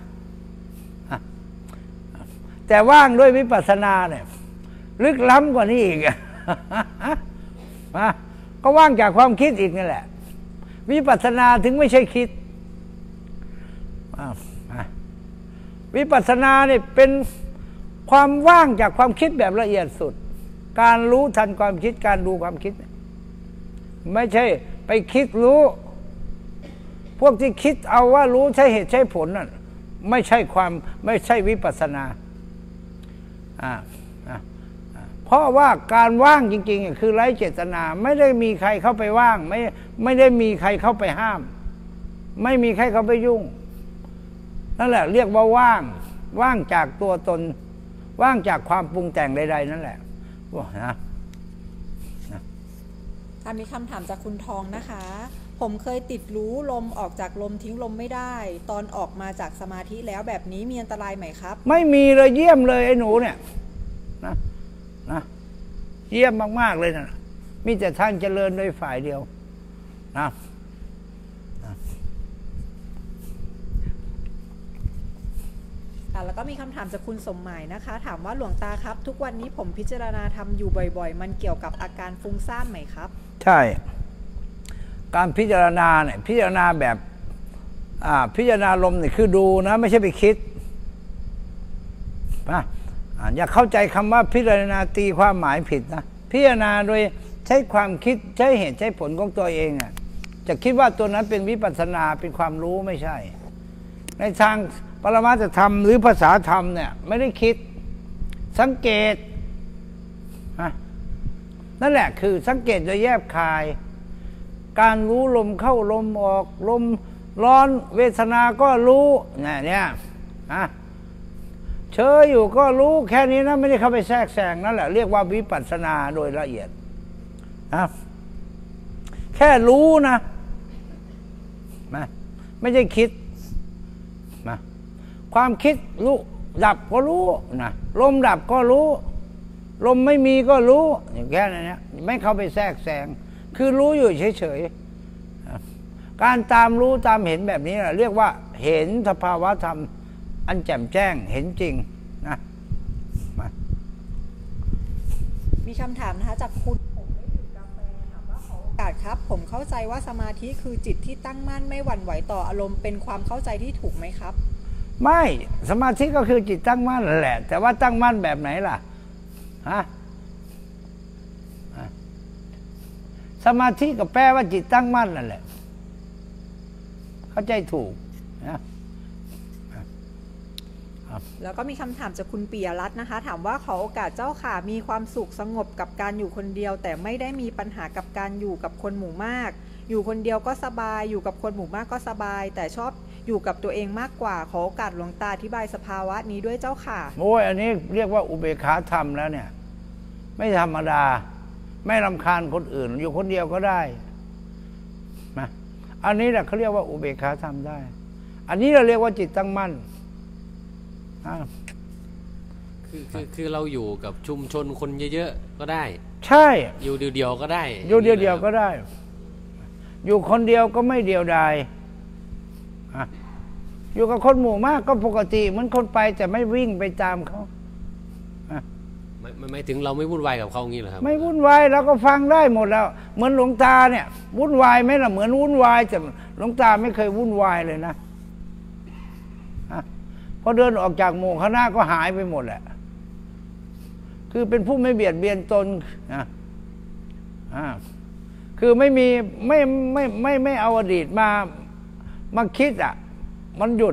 แต่ว่างด้วยวิปัสสนาเนี่ยลึกล้ำกว่านี้อีกก็ว่างจากความคิดอีกนั่นแหละวิปัสสนาถึงไม่ใช่คิดวิปัสสนาเนี่ยเป็นความว่างจากความคิดแบบละเอียดสุดการรู้ทันความคิดการดูความคิดไม่ใช่ไปคิดรู้พวกที่คิดเอาว่ารู้ใช่เหตุใช่ผลนั่นไม่ใช่วิปัสสนาเพราะว่าการว่างจริงๆคือไร้เจตนาไม่ได้มีใครเข้าไปว่างไม่ได้มีใครเข้าไปห้ามไม่มีใครเข้าไปยุ่งนั่นแหละเรียกว่าว่างจากตัวตนว่างจากความปรุงแต่งใดๆนั่นแหละนะมีคำถามจากคุณทองนะคะ ผมเคยติดรู้ลมออกจากลมทิ้งลมไม่ได้ตอนออกมาจากสมาธิแล้วแบบนี้มีอันตรายไหมครับไม่มีเลยเยี่ยมเลยไอ้หนูเนี่ยนะเยี่ยมมากๆเลยนะมีแต่ทางเจริญโดยฝ่ายเดียวนะแล้วก็มีคำถามจากคุณสมหมายนะคะถามว่าหลวงตาครับทุกวันนี้ผมพิจารณาธรรมอยู่บ่อยๆมันเกี่ยวกับอาการฟุ้งซ่านไหมครับใช่การพิจารณาเนี่ยพิจารณาแบบพิจารณาลมเนี่ยคือดูนะไม่ใช่ไปคิดนะอย่าเข้าใจคำว่าพิจารณาตีความหมายผิดนะพิจารณาโดยใช้ความคิดใช้เหตุใช้ผลของตัวเองจะคิดว่าตัวนั้นเป็นวิปัสสนาเป็นความรู้ไม่ใช่ในทางปรมัตถธรรมหรือภาษาธรรมเนี่ยไม่ได้คิดสังเกตนั่นแหละคือสังเกตโดยแยบคายการรู้ลมเข้าลมออกลมร้อนเวทนาก็รู้เนี่ยเฉยอยู่ก็รู้แค่นี้นะไม่ได้เข้าไปแทรกแซงนั่นแหละเรียกว่าวิปัสสนาโดยละเอียดแค่รู้นะไม่ใช่คิดความคิดรู้ดับก็รู้นะลมดับก็รู้ลมไม่มีก็รู้อย่างแค่นั้นเนี่ยไม่เข้าไปแทรกแซงคือรู้อยู่เฉยๆการตามรู้ตามเห็นแบบนี้เรียกว่าเห็นสภาวะธรรมอันแจ่มแจ้งเห็นจริงนะมีคำถามนะคะจากคุณผมไม่ดื่มกาแฟถามว่าขอโอกาสครับผมเข้าใจว่าสมาธิคือจิตที่ตั้งมั่นไม่หวั่นไหวต่ออารมณ์เป็นความเข้าใจที่ถูกไหมครับไม่สมาธิก็คือจิตตั้งมั่นแหละแต่ว่าตั้งมั่นแบบไหนล่ะสมาธิก็แปลว่าจิตตั้งมั่นนั่นแหละเข้าใจถูกนะแล้วก็มีคำถามจากคุณปิยรัตน์นะคะถามว่าขอโอกาสเจ้าค่ะมีความสุขสงบกับการอยู่คนเดียวแต่ไม่ได้มีปัญหากับการอยู่กับคนหมู่มากอยู่คนเดียวก็สบายอยู่กับคนหมู่มากก็สบายแต่ชอบอยู่กับตัวเองมากกว่าขอโอกาสหลวงตาอธิบายสภาวะนี้ด้วยเจ้าค่ะโอ้ยอันนี้เรียกว่าอุเบกขาธรรมแล้วเนี่ยไม่ธรรมดาไม่รำคาญคนอื่นอยู่คนเดียวก็ได้นะอันนี้แหละเขาเรียกว่าอุเบกขาธรรมได้อันนี้เราเรียกว่าจิตตั้งมั่นคือเราอยู่กับชุมชนคนเยอะๆก็ได้ใช่อยู่เดียวๆก็ได้อยู่เดียวๆก็ได้อยู่คนเดียวก็ไม่เดียวดายอยู่กับคนหมู่มากก็ปกติเหมือนคนไปแต่ไม่วิ่งไปตามเขาไม่ถึงเราไม่วุ่นวายกับเขางี้เหรอครับไม่วุ่นวายเราก็ฟังได้หมดแล้วเหมือนหลวงตาเนี่ยวุ่นวายไหมล่ะเหมือนวุ่นวายแต่หลวงตาไม่เคยวุ่นวายเลยนะพอเดินออกจากหมู่คณะก็หายไปหมดแหละคือเป็นผู้ไม่เบียดเบียนตนนะคือไม่เอาอดีตมาคิดมันหยุด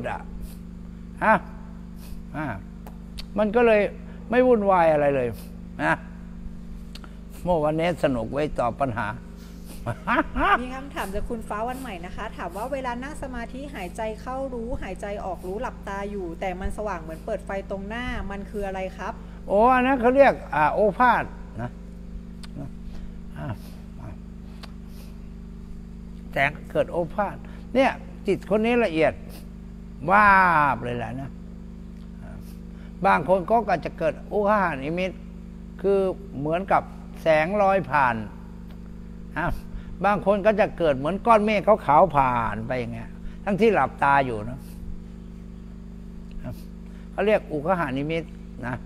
มันก็เลยไม่วุ่นวายอะไรเลยนะเมื่อวันนี้สนุกไว้ตอบปัญหามีคำถามจากคุณฟ้าวันใหม่นะคะถามว่าเวลานั่งสมาธิหายใจเข้ารู้หายใจออกรู้หลับตาอยู่แต่มันสว่างเหมือนเปิดไฟตรงหน้ามันคืออะไรครับโอ้อันนั้นเขาเรียกโอภาสนะแต่เกิดโอภาสเนี่ยจิตคนนี้ละเอียดวาบเลยแหละนะบางคนก็อาจจะเกิดอุหานิมิตคือเหมือนกับแสงลอยผ่านบางคนก็จะเกิดเหมือนก้อนเมฆขาวๆผ่านไปอย่างเงี้ยทั้งที่หลับตาอยู่นะเขาเรียกอุคหานิมิตนะ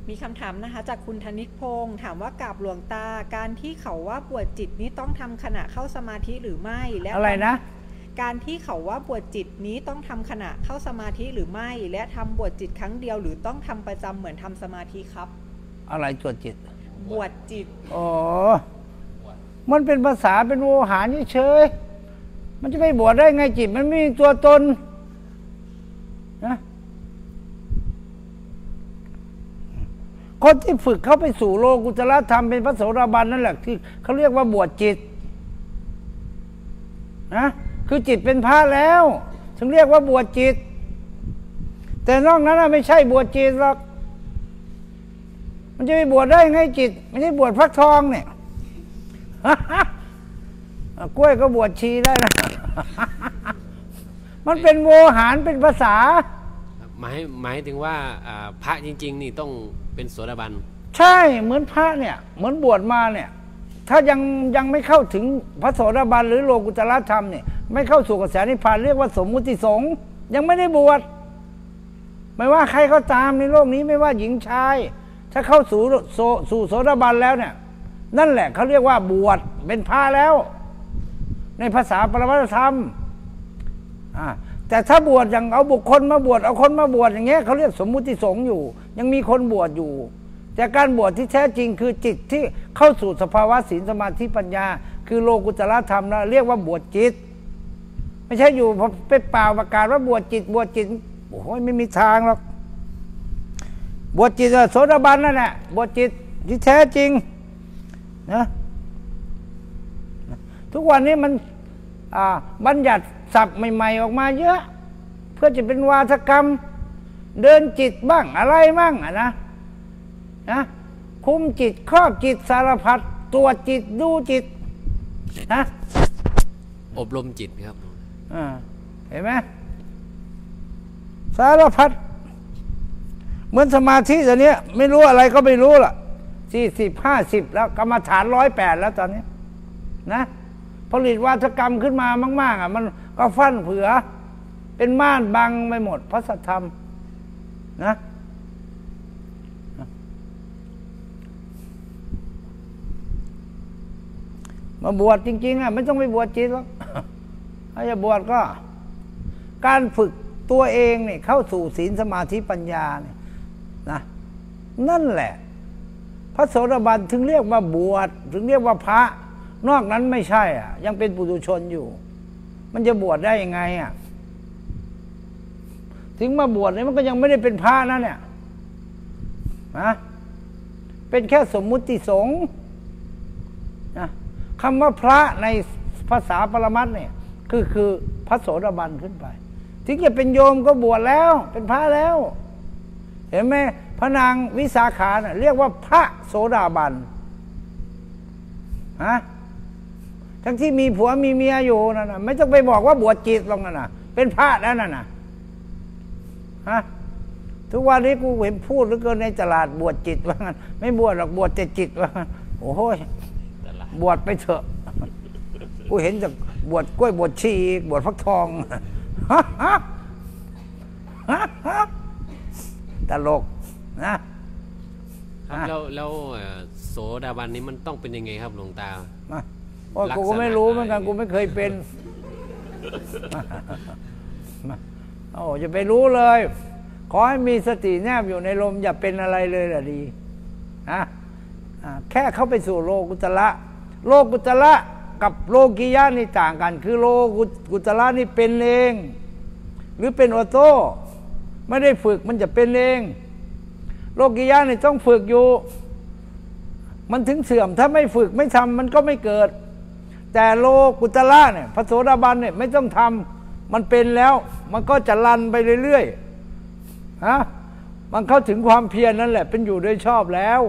มีคำถามนะคะจากคุณธนิตพงศ์ถามว่ากราบหลวงตาการที่เขาว่าบวชจิตนี้ต้องทำขณะเข้าสมาธิหรือไม่และอะไรนะการที่เขาว่าบวชจิตนี้ต้องทำขณะเข้าสมาธิหรือไม่และทำบวชจิตครั้งเดียวหรือต้องทำประจำเหมือนทำสมาธิครับอะไรบวชจิตบวชจิตอ๋อมันเป็นภาษาเป็นโวหารเฉยมันจะไม่บวชได้ไงจิตมันไม่มีตัวตนนะคนที่ฝึกเข้าไปสู่โลกุตระธรรมเป็นพระโสดาบันนั่นแหละที่เขาเรียกว่าบวชจิตนะคือจิตเป็นพระแล้วถึงเรียกว่าบวชจิตแต่นอกนั้นไม่ใช่บวชจิตหรอกมันจะไปบวชได้ไงจิตไม่ใช่บวชฟักทองเนี่ยกล้วยก็บวชชีได้นะมันเป็นโวหารเป็นภาษาหมายถึงว่าพระจริงๆนี่ต้องเป็นโสดาบันใช่เหมือนพระเนี่ยเหมือนบวชมาเนี่ยถ้ายังไม่เข้าถึงพระโสดาบันหรือโลกุตระธรรมเนี่ยไม่เข้าสู่กระแสนิพพานเรียกว่าสมมุติสงฆ์ยังไม่ได้บวชไม่ว่าใครก็ตามในโลกนี้ไม่ว่าหญิงชายถ้าเข้าสู่โสดาบันแล้วเนี่ยนั่นแหละเขาเรียกว่าบวชเป็นพระแล้วในภาษาปรมัตถธรรมแต่ถ้าบวชอย่างเอาบุคคลมาบวชเอาคนมาบวชอย่างเงี้ยเขาเรียกสมมุติสงฆ์อยู่ยังมีคนบวชอยู่แต่การบวชที่แท้จริงคือจิตที่เข้าสู่สภาวะศีลสมาธิปัญญาคือโลกุตระธรรมนะเรียกว่าบวชจิตไม่ใช่อยู่พอไปเปล่าประกาศว่าบวชจิตโอ้โหไม่มีทางหรอกบวชจิตโสดาบันนั่นแหละบวชจิตที่แท้จริงนะทุกวันนี้มันบัญญัติศัพท์ใหม่ๆออกมาเยอะเพื่อจะเป็นวาทกรรมเดินจิตบ้างอะไรบ้างนะคุมจิตครอบจิตสารพัดตรวจจิตดูจิตนะอบรมจิตครับเห็นไหมสารพัดเหมือนสมาธิตอนนี้ไม่รู้อะไรก็ไม่รู้ล่ะ40-50แล้วกรรมฐาน108แล้วตอนนี้นะผลิตวาทกรรมขึ้นมามากๆมันก็ฟั่นเผือเป็นม่านบังไปหมดพระสัทธรรมนะมาบวชจริงๆไม่ต้องไปบวชจิตหรอกถ้าจะบวชก็การฝึกตัวเองเนี่ยเข้าสู่ศีลสมาธิปัญญาเนี่ยนะนั่นแหละพระโสดาบันถึงเรียกว่าบวชถึงเรียกว่าพระนอกนั้นไม่ใช่ยังเป็นปุถุชนอยู่มันจะบวชได้ยังไงถึงมาบวชเนี่ยมันก็ยังไม่ได้เป็นพระนะเนี่ยเป็นแค่สมมุติสงฆ์นะคำว่าพระในภาษาปรมัตถ์เนี่ยคือพระโสดาบันขึ้นไปถึงจะเป็นโยมก็บวชแล้วเป็นพระแล้วเห็นไหมพระนางวิสาขาเนี่ยเรียกว่าพระโสดาบันทั้งที่มีผัวมีเมียอยู่นั่นนะไม่ต้องไปบอกว่าบวชจิตหรอกนั่นนะเป็นพระแล้วนั่นนะทุกวันนี้กูเห็นพูดเหลือเกินในตลาดบวชจิตว่างั้นไม่บวชหรอกบวชแต่จิตว่างั้นโอ้ยบวชไปเถอะกูเห็นจากบวชกล้วยบวชชีบวชฟักทองตลกนะครับแล้วโสดาบันนี้มันต้องเป็นยังไงครับหลวงตากูก็ไม่รู้เหมือนกันกูไม่เคยเป็นจะไปรู้เลยขอให้มีสติแนบอยู่ในลมอย่าเป็นอะไรเลยล่ะดีแค่เข้าไปสู่โลกุตระโลกุตระกับโลกิยะนี่ต่างกันคือโลกุตระนี่เป็นเองหรือเป็นออโต้ไม่ได้ฝึกมันจะเป็นเองโลกิยะนี่ต้องฝึกอยู่มันถึงเสื่อมถ้าไม่ฝึกไม่ทำมันก็ไม่เกิดแต่โลกุตระเนี่ยพระโสดาบันเนี่ยไม่ต้องทำมันเป็นแล้วมันก็จะลันไปเรื่อยๆมันเข้าถึงความเพียรนั่นแหละเป็นอยู่โดยชอบแล้ว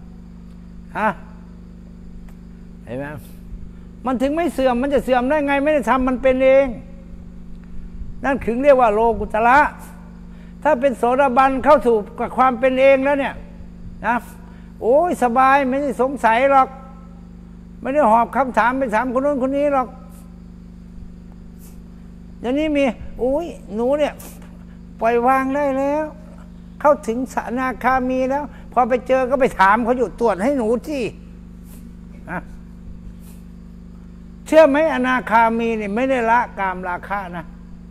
เห็นไหมมันถึงไม่เสื่อมมันจะเสื่อมได้ไงไม่ได้ทำมันเป็นเองนั่นถึงเรียกว่าโลกุตระถ้าเป็นโสดาบันเข้าสู่กับความเป็นเองแล้วเนี่ยนะโอ้ยสบายไม่ได้สงสัยหรอกไม่ได้หอบคำถามไปถามคนนู้นคนนี้หรอกอย่างนี้มีโอ้ยหนูเนี่ยปล่อยวางได้แล้วเข้าถึงอนาคามีแล้วพอไปเจอก็ไปถามเขาอยู่ตรวจให้หนูที่เชื่อไหมอนาคามีเนี่ยไม่ได้ละกามราคะนะ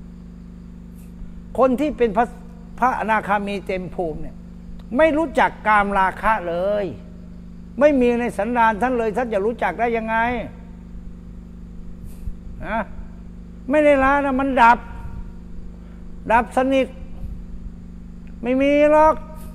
คนที่เป็นพระอนาคามีเต็มภูมิเนี่ยไม่รู้จักกามราคะเลยไม่มีในสันดานท่านเลยท่านจะรู้จักได้ยังไงไม่ได้ละนะมันดับสนิทไม่มีหรอก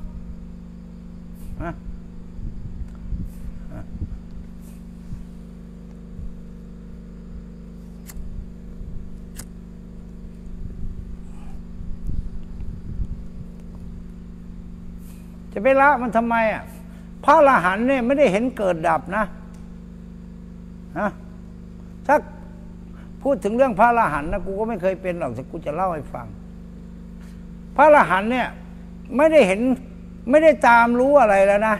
จะไปละมันทำไมอ่ะพระอรหันต์เนี่ยไม่ได้เห็นเกิดดับนะถ้าพูดถึงเรื่องพระอรหันต์นะกูก็ไม่เคยเป็นหรอกแต่กูจะเล่าให้ฟังพระอรหันต์เนี่ยไม่ได้เห็นไม่ได้ตามรู้อะไรแล้วนะ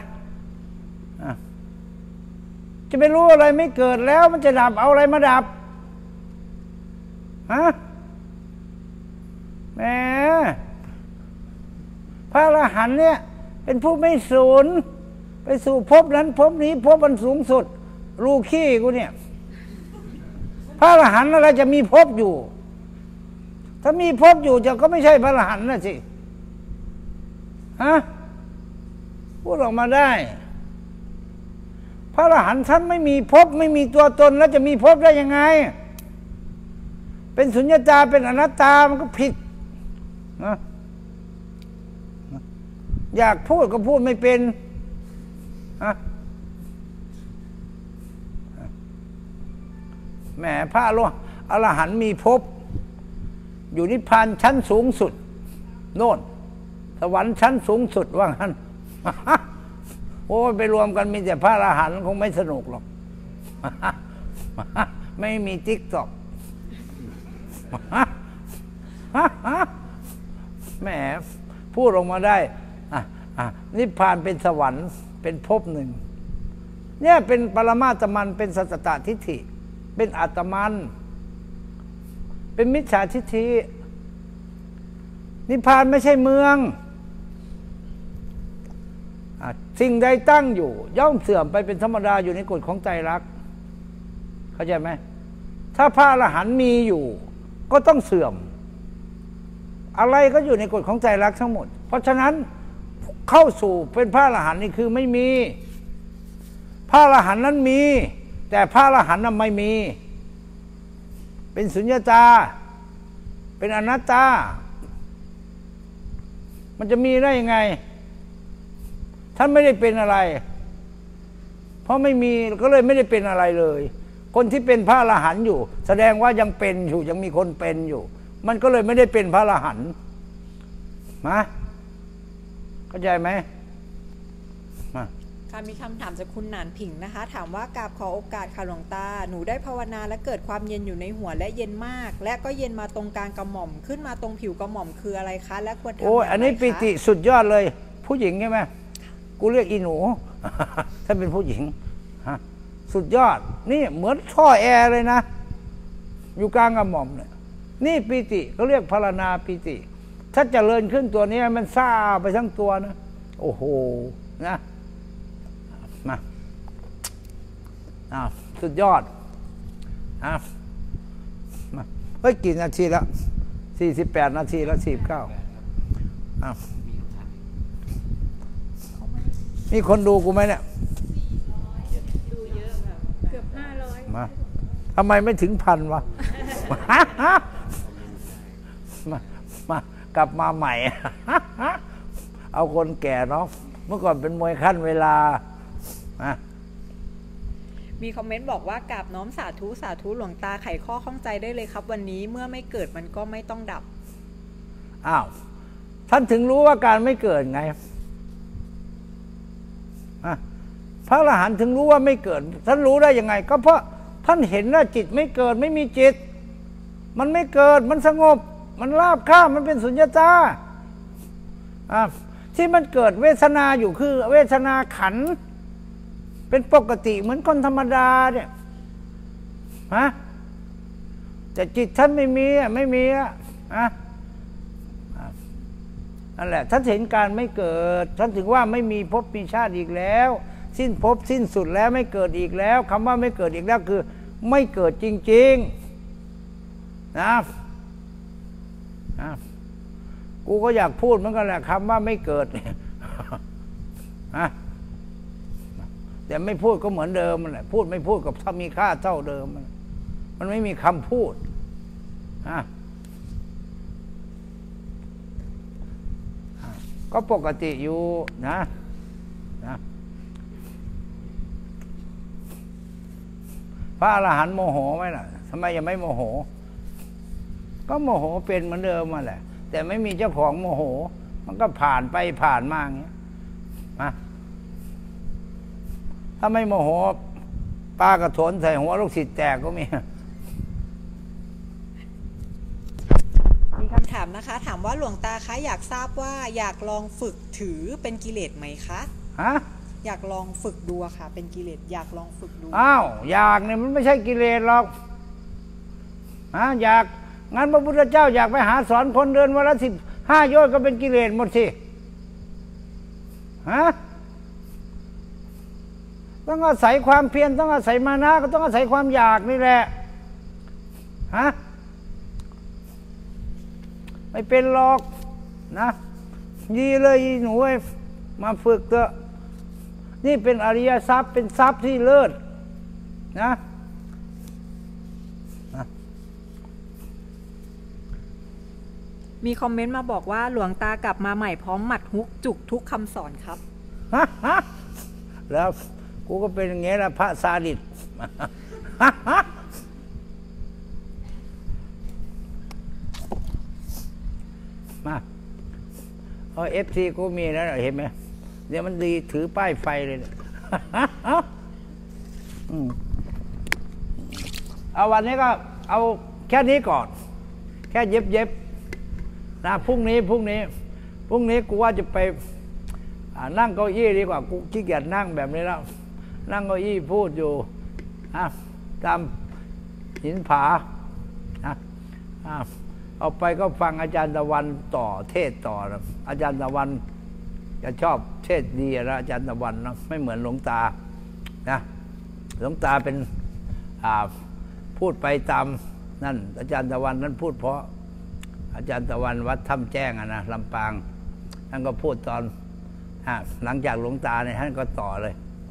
จะไปรู้อะไรไม่เกิดแล้วมันจะดับเอาอะไรมาดับแหมพระอรหันต์เนี่ยเป็นผู้ไม่สูญไปสู่ภพนั้นภพนี้ภพอันสูงสุดรูขี้กูเนี่ยพระอรหันต์อะไรจะมีภพอยู่ถ้ามีภพอยู่จะก็ไม่ใช่พระอรหันต์นะสิพูดออกมาได้พระอรหันต์ท่านไม่มีภพไม่มีตัวตนแล้วจะมีภพได้ยังไงเป็นสุญญตาเป็นอนัตตามันก็ผิดนะอยากพูดก็พูดไม่เป็นแหมพระอรหันต์มีภพอยู่นิพพานชั้นสูงสุดโน่นสวรรค์ชั้นสูงสุดว่างั้นโอ้ไปรวมกันมีแต่พระอรหันต์คงไม่สนุกหรอกไม่มีติ๊กต็อกแหมพูดออกมาได้นิพพานเป็นสวรรค์เป็นภพหนึ่งเนี่ยเป็นปรมาตมันเป็นสัจตทิฏฐิเป็นอัตมันเป็นมิจฉาทิฏฐินิพพานไม่ใช่เมืองสิ่งใดตั้งอยู่ย่อมเสื่อมไปเป็นธรรมดาอยู่ในกฎของไตรลักษณ์เข้าใจไหมถ้าพระอรหันต์มีอยู่ก็ต้องเสื่อมอะไรก็อยู่ในกฎของไตรลักษณ์ทั้งหมดเพราะฉะนั้นเข้าสู่เป็นพระอรหันต์นี่คือไม่มีพระอรหันต์นั้นมีแต่พระอรหันต์นั้นไม่มีเป็นสุญญตาเป็นอนัตตามันจะมีได้ยังไงท่านไม่ได้เป็นอะไรเพราะไม่มีก็เลยไม่ได้เป็นอะไรเลยคนที่เป็นพระอรหันต์อยู่แสดงว่ายังเป็นอยู่ยังมีคนเป็นอยู่มันก็เลยไม่ได้เป็นพระอรหันต์เข้าใจไหมค่ะมีคำถามจากคุณหนานผิงนะคะถามว่ากราบขอโอกาสค่ะหลวงตาหนูได้ภาวนาและเกิดความเย็นอยู่ในหัวและเย็นมากและก็เย็นมาตรงกลางกระหม่อมขึ้นมาตรงผิวกระหม่อมคืออะไรคะและควรทำอย่างไรคะอันนี้ปิติสุดยอดเลยผู้หญิงใช่ไหมกูเรียกอีหนู ถ้าเป็นผู้หญิงสุดยอดนี่เหมือนท่อแอร์เลยนะอยู่กลางกระหม่อมเนี่ยนี่ปิติเขาเรียกพารณาปิติถ้าเจริญขึ้นตัวนี้มันซ่าไปทั้งตัวนะโอ้โหนะมาสุดยอดมาเฮ้ยกี่นาทีแล้ว48 นาทีแล้ว49มีคนดูกูไหมเนี่ยดูเยอะแบบเกือบ500 มาทำไมไม่ถึง1,000วะมากลับมาใหม่เอาคนแก่เนาะเมื่อก่อนเป็นมวยขั้นเวลามีคอมเมนต์บอกว่ากราบน้อมสาธุสาธุหลวงตาไขข้อข้องใจได้เลยครับวันนี้เมื่อไม่เกิดมันก็ไม่ต้องดับท่านถึงรู้ว่าการไม่เกิดไงพระอรหันต์ถึงรู้ว่าไม่เกิดท่านรู้ได้ยังไงก็เพราะท่านเห็นว่าจิตไม่เกิดไม่มีจิตมันไม่เกิดมันสงบมันราบคาบมันเป็นสุญญตาที่มันเกิดเวทนาอยู่คือเวทนาขันธ์เป็นปกติเหมือนคนธรรมดาเนี่ยแต่จิตท่านไม่มีนั่นแหละท่านเห็นการไม่เกิดท่านถึงว่าไม่มีภพมีชาติอีกแล้ว สิ้นภพสิ้นสุดแล้วไม่เกิดอีกแล้วคำว่าไม่เกิดอีกแล้วคือไม่เกิดจริงๆนะกูก็อยากพูดเหมือนกันแหละคำว่าไม่เกิดแต่ไม่พูดก็เหมือนเดิมมันแหละพูดไม่พูดกับถ้ามีค่าเท่าเดิมมันไม่มีคำพูดก็ปกติอยู่นะพระอรหันต์โมโหไหมล่ะทำไมยังไม่โมโหก็โมโหเป็นเหมือนเดิมมาแหละแต่ไม่มีเจ้าของโมโหมันก็ผ่านไปผ่านมาอย่างเงี้ยถ้าไม่โมโหปลากระโถนใส่หัวลูกศิษย์แตกก็มีคำถามนะคะถามว่าหลวงตาคะอยากทราบว่าอยากลองฝึกถือเป็นกิเลสไหมคะอยากลองฝึกดูค่ะเป็นกิเลสอยากลองฝึกดูอ้าวอยากเนี่ยมันไม่ใช่กิเลสหรอกอยากงั้นพระพุทธเจ้าอยากไปหาสอนคนเดินวันละ15 โยชน์ก็เป็นกิเลสหมดสิต้องอาศัยความเพียรต้องอาศัยมานะก็ต้องอาศัยความอยากนี่แหละไม่เป็นหรอกนะดีเลยหนูมาฝึกเถอะนี่เป็นอริยทรัพย์เป็นทรัพย์ที่เลิศนะมีคอมเมนต์มาบอกว่าหลวงตากลับมาใหม่พร้อมหมัดฮุกจุกทุกคำสอนครับแล้วกูก็เป็นอย่างเงี้ยละพระซาดิสมาFC กูมีแล้วเห็นไหมเดี๋ยวมันดีถือป้ายไฟเลยเอาวันนี้ก็เอาแค่นี้ก่อนแค่เย็บนะพรุ่งนี้กูว่าจะไปนั่งเก้าอี้ดีกว่ากูขี้เกียจนั่งแบบนี้แล้วนั่งเก้าอี้พูดอยู่ตามหินผาเอาไปก็ฟังอาจารย์ตะวันต่อเทศต่อนะอาจารย์ตะวันจะชอบเทศดีนะอาจารย์ตะวันนะไม่เหมือนหลวงตานะหลวงตาเป็นพูดไปตามนั่นอาจารย์ตะวันนั้นพูดเพราะอาจารย์ตะวันวัดถ้ำแจ้งนะลำปางท่านก็พูดตอนหลังจากหลวงตาเนี่ยท่านก็ต่อเลย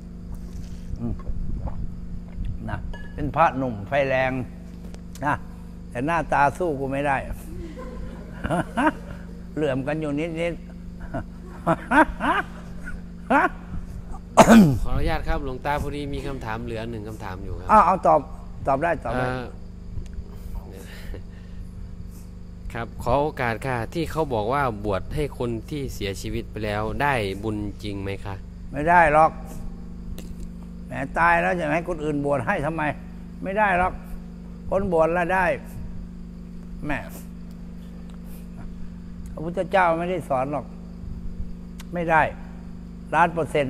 นะเป็นพระหนุ่มไฟแรงนะแต่หน้าตาสู้กูไม่ได้เหลื่อมกันอยู่นิดขออนุญาตครับหลวงตาพอดีมีคำถามเหลือ1 คำถามอยู่ครับเอาตอบได้ครับขอโอกาสค่ะที่เขาบอกว่าบวชให้คนที่เสียชีวิตไปแล้วได้บุญจริงไหมคะไม่ได้หรอกแหมตายแล้วจะให้คนอื่นบวชให้ทำไมไม่ได้หรอกคนบวชแล้วได้แม่พระพุทธเจ้าไม่ได้สอนหรอกไม่ได้1,000,000%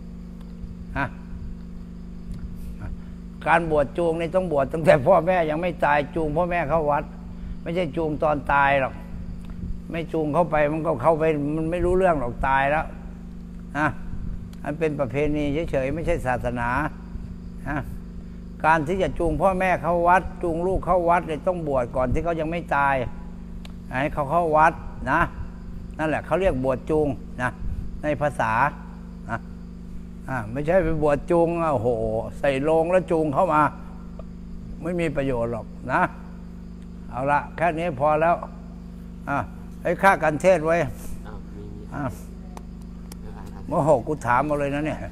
การบวชจูงนี่ต้องบวชตั้งแต่พ่อแม่ยังไม่ตายจูงพ่อแม่เข้าวัดไม่ใช่จูงตอนตายหรอกไม่จูงเข้าไปมันก็เข้าไปมันไม่รู้เรื่องหรอกตายแล้วมันเป็นประเพณีเฉยๆไม่ใช่ศาสนาการที่จะจูงพ่อแม่เข้าวัดจูงลูกเข้าวัดเลยต้องบวชก่อนที่เขายังไม่ตายให้เขาเข้าวัดนะนั่นแหละเขาเรียกบวชจูงนะในภาษาไม่ใช่เป็นบวชจูงโอ้โหใส่โลงแล้วจูงเข้ามาไม่มีประโยชน์หรอกนะเอาละแค่นี้พอแล้วให้ค่ากันเทศไว้โมโหกูถามมาเลยนะเนี่ย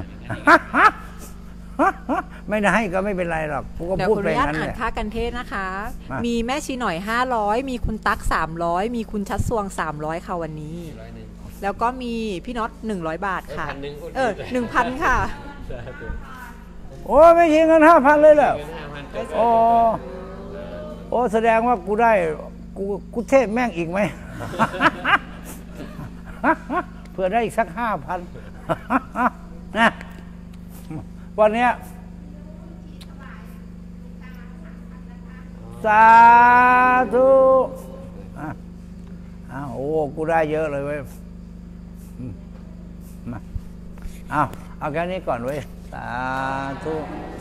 ไม่ได้ให้ก็ไม่เป็นไรหรอกกูก็พูดไปงั้นแหละเดี๋ยวขออนุญาตอ่านค่ากันเทศนะคะมีแม่ชีหน่อย500มีคุณตั๊ก300มีคุณชัดสวง300ค่ะวันนี้แล้วก็มีพี่น็อต100 บาทค่ะ1,000ค่ะโอ้ไม่ยิงกัน5,000เลยเหรอโอ้แสดงว่ากูได้กูเทศแม่งอีกไหมเพื่อได้อีกสัก5,000นะวันนี้สาธุอ้าวโอ้กูได้เยอะเลยเว้ยมาเอาแค่นี้ก่อนเว้ยสาธุ